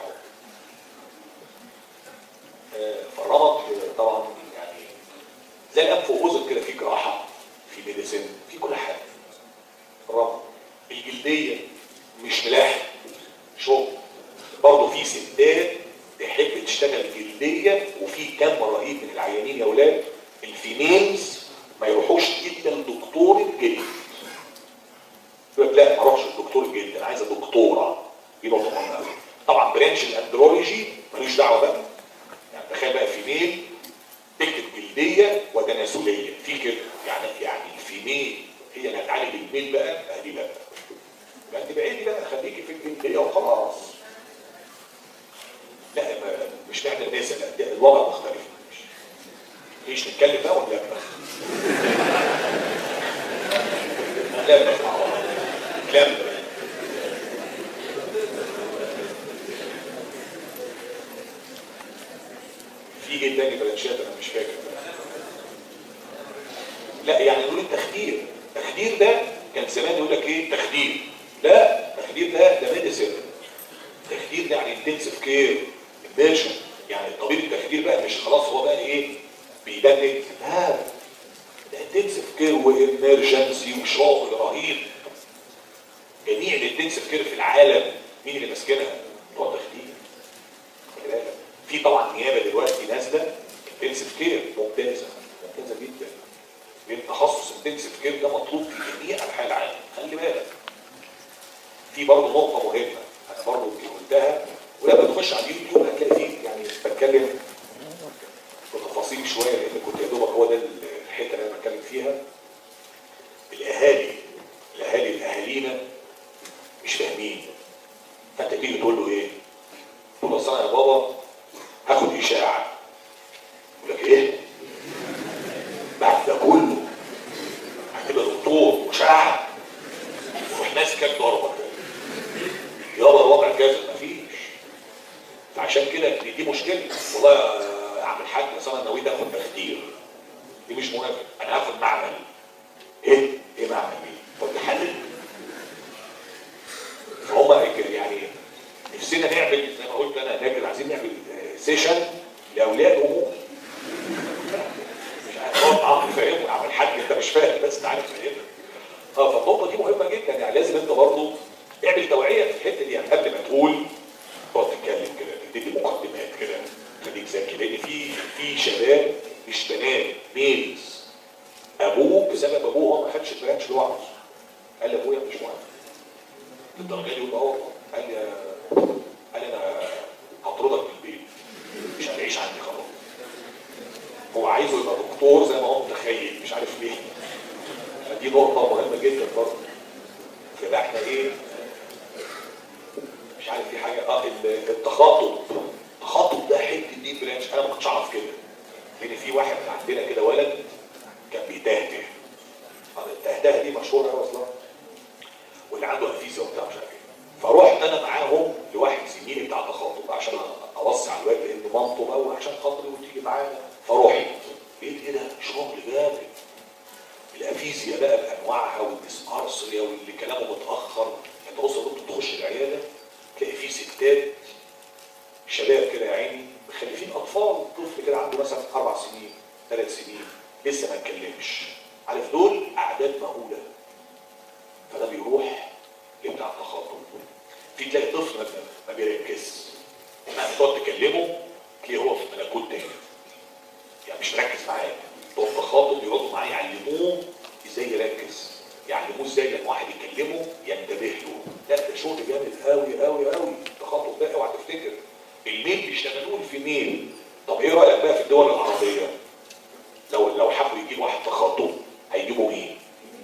فالرمد طبعا يعني زي الانف واذن كده، في جراحه، في ميديسن، في كل حاجه. الرمد الجلديه مش ملاحق شغل برضه، في ستات تحب تشتغل جلديه، وفي كم رهيب من العيانين يا اولاد الفيميلز ما يروحوش الا لدكتور الجلد. يقول لك لا ما اروحش لدكتور الجلد انا عايزه دكتوره. دي نقطه مهمه قوي. طبعا برانش الاندرولوجي ملوش دعوه بقى، يعني تخيل بقى فيميل تكتب جلديه وتناسليه في كده، يعني الفيميل هي اللي هتعالج الميل بقى، دي بقى انت بعيدي بقى خليكي في الجلديه وخلاص. لا مش معنى الناس، لا الوضع مختلف. مش نتكلم بقى ولا لا؟ في ايه تاني برانشات انا مش فاكر. لا يعني نقول التخدير. التخدير ده كان زمان يقول لك ايه تخدير. لا التخدير ده ميديسن. التخدير ده يعني انتنسيف كير امبيرشن. يعني الطبيب التخدير بقى مش خلاص هو بقى ايه بيدنك. لا ده انتنسيف كير وامرجنسي وشغل رهيب. جميع الانتنسيف كير في العالم مين اللي ماسكينها؟ بتوع التخدير. في طبعا نيابه دلوقتي نازله انتنسيف كير ممتازه جدا. لان تخصص انتنسيف كير ده مطلوب في جميع انحاء العالم. خلي بالك في برضه نقطه مهمه انا برضه قلتها، ولما تخش على اليوتيوب هتلاقي فيه يعني بتكلم بتفاصيل شويه لان كنت يا دوبك هو ده الحته اللي انا بتكلم فيها. الاهالينا مش فاهمين. فانت تيجي تقول له ايه؟ تقول له اصل يا بابا هاخد اشاعه. يقول لك ايه؟ بعد ده كله هتبقى دكتور واشاعه تروح ماسكك ضربك يابا الوضع كذا. مفيش. عشان كده دي مشكله. والله يا عم الحاج اصل انا نويت اخد تخدير. دي مش موافق. انا هاخد معمل. ايه معمل ايه؟ طب تحلل. فهم يعني نفسنا نعمل زي ما قلت انا هناك عايزين نعمل سيشن لاولياء الامور. مش عارف اقعد فاهمه. عم الحاج انت مش فاهم بس انت عارف فاهمها. فالنقطه دي مهمه جدا. يعني لازم انت برضه اعمل توعيه في الحته دي. يعني قبل ما تقول تقعد تتكلم كده تدي مقدمات كده خليك ذكي. لان في شباب مش بنات ميلز ابوه بسبب ابوه هو ما خدش البرانش لوحده. قال لي ابويا مش مهم للدرجه دي. يقول والله قال لي انا هطردك من البيت مش هتعيش عندي خلاص. هو عايزه يبقى دكتور زي ما هو متخيل مش عارف ليه. دي نقطه مهمه جدا برضه. فده احنا ايه مش عارف في حاجه التخاطب ده حته دي برانش انا ما كنتش اعرف كده. لان في واحد عندنا كده ولد كان بيتهته. التهته دي مشهوره قوي اصلا. واللي عنده افيزيا وبتاع مش عارف ايه. فروحت انا معاهم لواحد زميلي بتاع تخاطب عشان اوسع الواد لان مامته بقى وعشان خاطري وتيجي معانا. فرحت لقيت ايه ده شغل جامد. الافيزيا بقى بانواعها والديسارثريا واللي كلامه متاخر. انت بص انت تخش العياده تلاقي فيه ستات شباب كده يا عيني مخلفين اطفال. طفل كده عنده مثلا 4 سنين 3 سنين لسه ما اتكلمش. عارف دول اعداد مهوله. فده بيروح لبتاع التخاطب. في تلاقي طفل ما بيركزش. لما تقعد تكلمه تلاقيه هو في ملكوت تاني. يعني مش مركز معاك. بتوع التخاطب يقعدوا معاه يعلموه ازاي يركز. يعلموه ازاي لما واحد يكلمه ينتبه له. لا ده شغل جامد قوي قوي قوي. التخاطب ده اوعى تفتكر الميل بيشتغلوه في ميل. طب ايه رايك بقى في الدول العربيه؟ لو حبوا يجيبوا واحد تخاطب هيجيبوا مين؟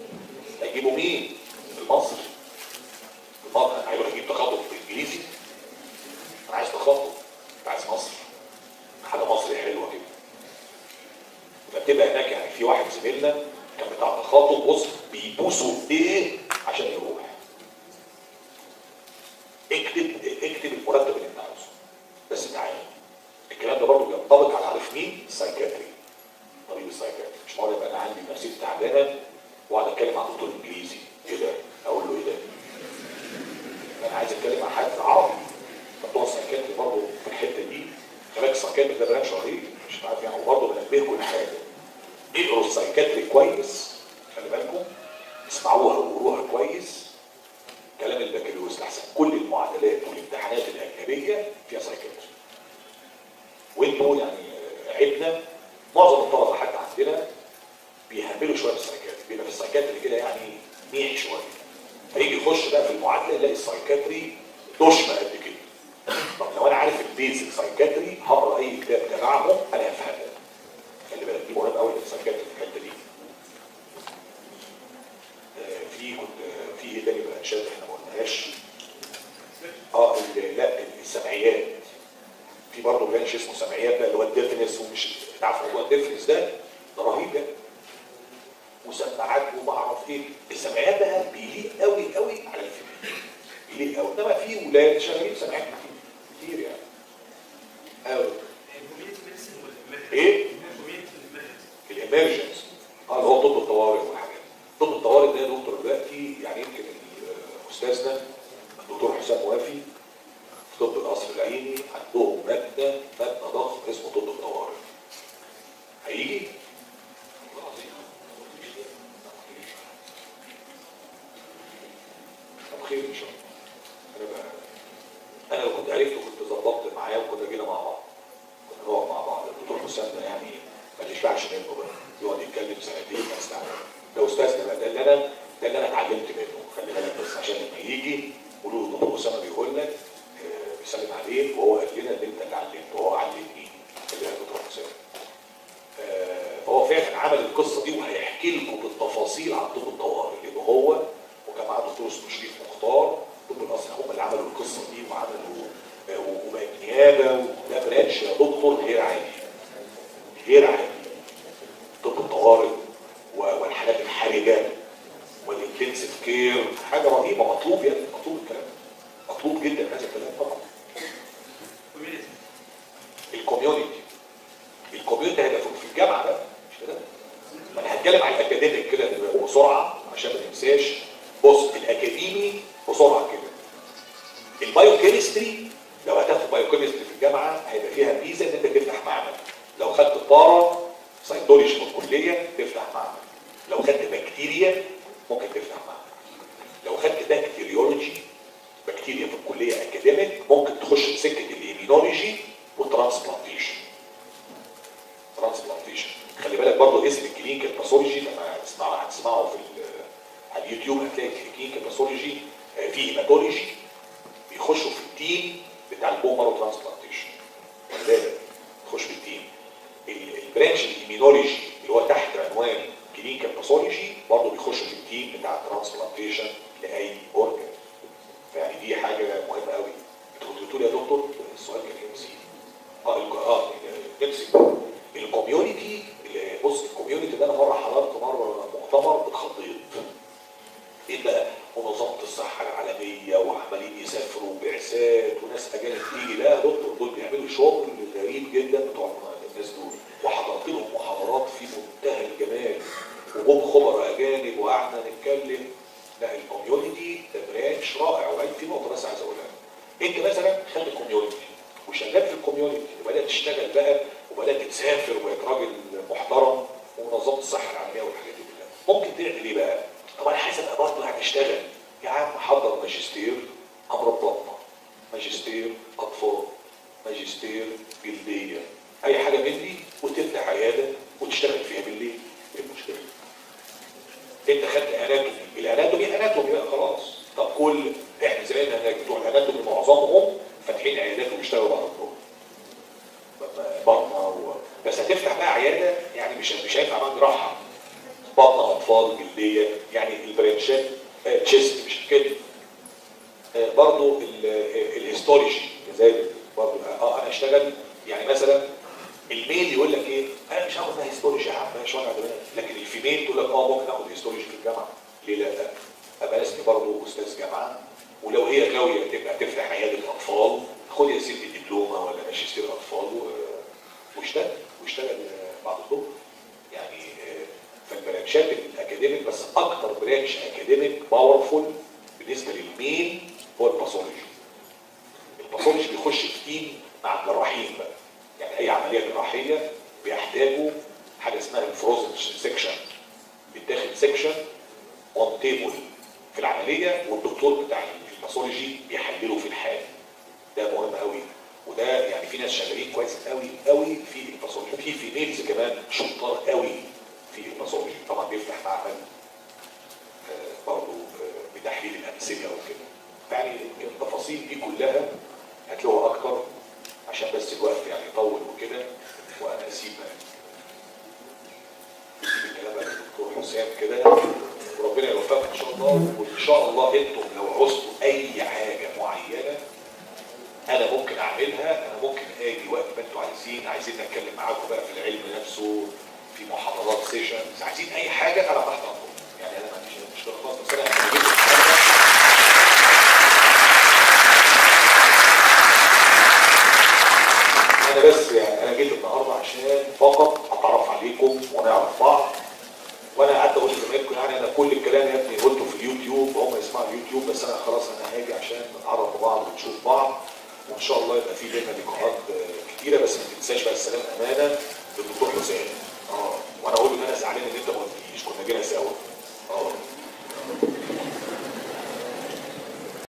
المصري. هيروح يجيب تخاطب بالانجليزي. انا عايز تخاطب. عايز مصري. حاجه مصري حلوه كده. فبتبقى هناك يعني في واحد زميلنا كان بتاع تخاطب بص بيبوسوا ايه عشان يروح. اكتب المرتب اللي انت عاوزه بس تعالى. الكلام ده برضه بينطبق على عارف مين؟ السايكاتري. طبيب السايكاتري. مش معقول يبقى انا عندي نفسيتي تعبانه واقعد اتكلم مع دكتور انجليزي كده اقول له ايه ده؟ انا عايز اتكلم مع حد عربي. فبتوع السايكاتري برضه في الحته دي خلاك السايكاتري ده برانش رهيب. مش عارف يعني برضه بنبهكم لحاجه. اقروا السايكاتري كويس. خلي بالكم اسمعوها وقروها كويس. كلام البكالوريوس احسن. كل المعادلات والامتحانات الاجنبيه فيها سايكاتري. وانتوا يعني عيبنا معظم الطلبه حتى عندنا بيهملوا شويه في السايكاتري. بيبقى في السايكاتري كده يعني ميح شويه. فيجي يخش بقى في المعادله يلاقي السايكاتري دشمه قد كده. طب لو انا عارف البيزك سايكاتري هقرا اي كتاب تبعهم انا هفهمها. خلي بالك دي مهم قوي السايكاتري في الحته دي. في ايه تاني برانشات احنا ما قلناهاش؟ لا السمعيات. في برضه برانش اسمه سمعيات بقى اللي هو الديفنس. ومش تعرفوا هو الديفنس ده رهيب يعني. وسماعات وما اعرف ايه. السمعيات بقى بيليق قوي قوي على الفيلم. بيليق قوي. انما في ولاد شغالين سمعيات كتير يعني. الامرجنسي اللي هو طب الطوارئ والحاجات. طب الطوارئ ده يا دكتور دلوقتي يعني يمكن استاذنا الدكتور حسام وافي في طب القصر العيني عندهم مبنى ضخم اسمه طب الطوارئ. هيجي طب خير ان شاء الله. انا لو كنت عرفت كنت ظبطت معاه وكنا جينا مع بعض، كنا نقعد مع بعض. الدكتور حسام ده يعني ما يشبعش منه بقى، يقعد يتكلم سنتين ما يستعمل. ده استاذنا بقى، ده اللي انا اتعلمت منه. خلي بالك بس عشان لما يجي قولوا له الدكتور اسامه بيقول لك بيسلم عليك وهو قال لنا ان انت اللي علمته وهو علمني. خلي بالك الدكتور حسام فهو فعلا عمل القصه دي وهيحكي لكم بالتفاصيل عن طب الطوارئ، لان هو وكان معاه دكتور اسمه شريف مختار طب القصر هم اللي عملوا القصه دي وعملوا وبقت نيابه. وده برانش يا دكتور غير عادي، غير عادي. طب الطوارئ والحالات الحرجه والانتنسيف كير حاجه رهيبه. مطلوب يعني، مطلوب الكلام، مطلوب جدا هذا الكلام طبعا. الكوميونتي هيبقى في الجامعه بقى مش كده؟ ما انا هتكلم على الاكاديميك كده بسرعه عشان ما ننساش. بص الاكاديمي بسرعه كده. البايو كيمستري لو هتاخد بايو كيمستري في الجامعه هيبقى فيها ميزه ان انت تفتح معمل. لو خدت بارا سيتولوجي في الكليه تفتح معمل. لو خدت بكتيريا ممكن تفتح معمل. لو خدت بكتيريولوجي بكتيريا في الكليه اكاديميك ممكن تخش في سكه الايمينولوجي والترانسبلانتيشن. خلي بالك برضه اسم الكلينيكال باثولوجي لما هتسمعه في على اليوتيوب هتلاقي الكلينيكال باثولوجي في هيماتولوجي بيخشوا في التيم بتاع البون مارو ترانسبلانتيشن. خلي بالك تخش في التيم. البرانش الايمينولوجي اللي هو تحت عنوان كلينيكال باثولوجي برضه بيخشوا في التيم بتاع الترانسبلانتيشن لاي اورجن. فيعني دي حاجه مهمه قوي. انتوا كنتوا بتقولوا يا دكتور السؤال كان ايه نسيت؟ نمسك الكوميونتي. بص الكوميونتي ده انا مره حضرت مؤتمر اتخضيت. ايه بقى؟ منظمه الصحه العالميه وعمالين يسافروا بعثات وناس اجانب تيجي. لا يا دكتور دول بيعملوا شغل غريب جدا بتوع الناس دول. وحضرت لهم محاضرات في منتهى الجمال وجم خبراء اجانب وقعدنا نتكلم. لا الكوميونتي ده برانش رائع. وبعدين في نقطه بس عايز اقولها. انت مثلا خدت الكوميونتي وشغال في الكوميونتي وبدات تشتغل بقى وبدات تسافر وبقيت راجل محترم ومنظمه الصحه العالميه والحاجات دي كلها. ممكن تعمل ايه بقى؟ طب انا حاسس ابقى برضه هتشتغل. يا عم حضر ماجستير امراض بطنه، ماجستير اطفال، ماجستير جلديه، اي حاجه من دي وتفتح عياده وتشتغل فيها بالليل. ايه المشكله؟ انت خدت اناتومي بقى خلاص. طب كل احنا زمايلنا هناك بتوع الاناتومي معظمهم فاتحين عيادات وبيشتغلوا بعد الظهر بطنه بس هتفتح بقى عياده يعني مش هينفع بقى جراحه بطنه اطفال جلديه يعني البرانشات تشيست مش كده. برضه الهيستولوجي زي برضه انا اشتغل يعني مثلا الميل يقول لك ايه انا مش هاخد هيستولوجي يا عم مش وجع دماغ. لكن الفيميل تقول لك ممكن اخد هيستولوجي في الجامعه. ليه لا؟ ابقى اسمي برضه استاذ جامعه. ولو هي غاويه تبقى تفتح عياده اطفال خد يا سيدي دبلومه ولا ماجستير اطفال واشتغل بعد الظهر. يعني فالبرانشات الاكاديميك بس اكتر برانش اكاديميك باورفول بالنسبه للميل هو الباثولوجي. الباثولوجي بيخش في تيم مع الجراحين بقى. يعني اي عمليه جراحيه بيحتاجوا حاجه اسمها الفروزن سيكشن. بيتاخد سيكشن اون تيبل في العمليه والدكتور بتاع الباثولوجي بيحلله في الحال. ده مهم قوي. وده يعني في ناس شغالين كويس قوي في الباثولوجي. في فيميلز كمان شطار قوي في الباثولوجي. طبعا بيفتح معمل برضه بتحليل الامثله وكده. يعني التفاصيل دي كلها هتلاقوها اكتر عشان بس الوقت يعني يطول وكده. وانا اسيب الكلام بقى للدكتور حسام كده وربنا يوفقك ان شاء الله. وان شاء الله انتم لو عوزتوا اي حاجه معينه انا ممكن اعملها. انا ممكن اجي وقت ما انتوا عايزين اتكلم معاكم بقى في العلم نفسه في محاضرات سيشنز عايزين اي حاجه انا تحت امركم. يعني انا ما عنديش مشكله خالص. بس انا بس يعني انا جيت النهارده عشان فقط اتعرف عليكم بيكم ونعرف بعض. وانا قعدت اقول لزمايلكم يعني انا كل الكلام يا ابني قلته في اليوتيوب، هم يسمعوا اليوتيوب، بس انا خلاص انا هاجي عشان نتعرف ببعض ونشوف بعض، وان شاء الله يبقى في بينا لقاءات كتيره. بس ما تنساش بقى السلام امانه للدكتور حسام.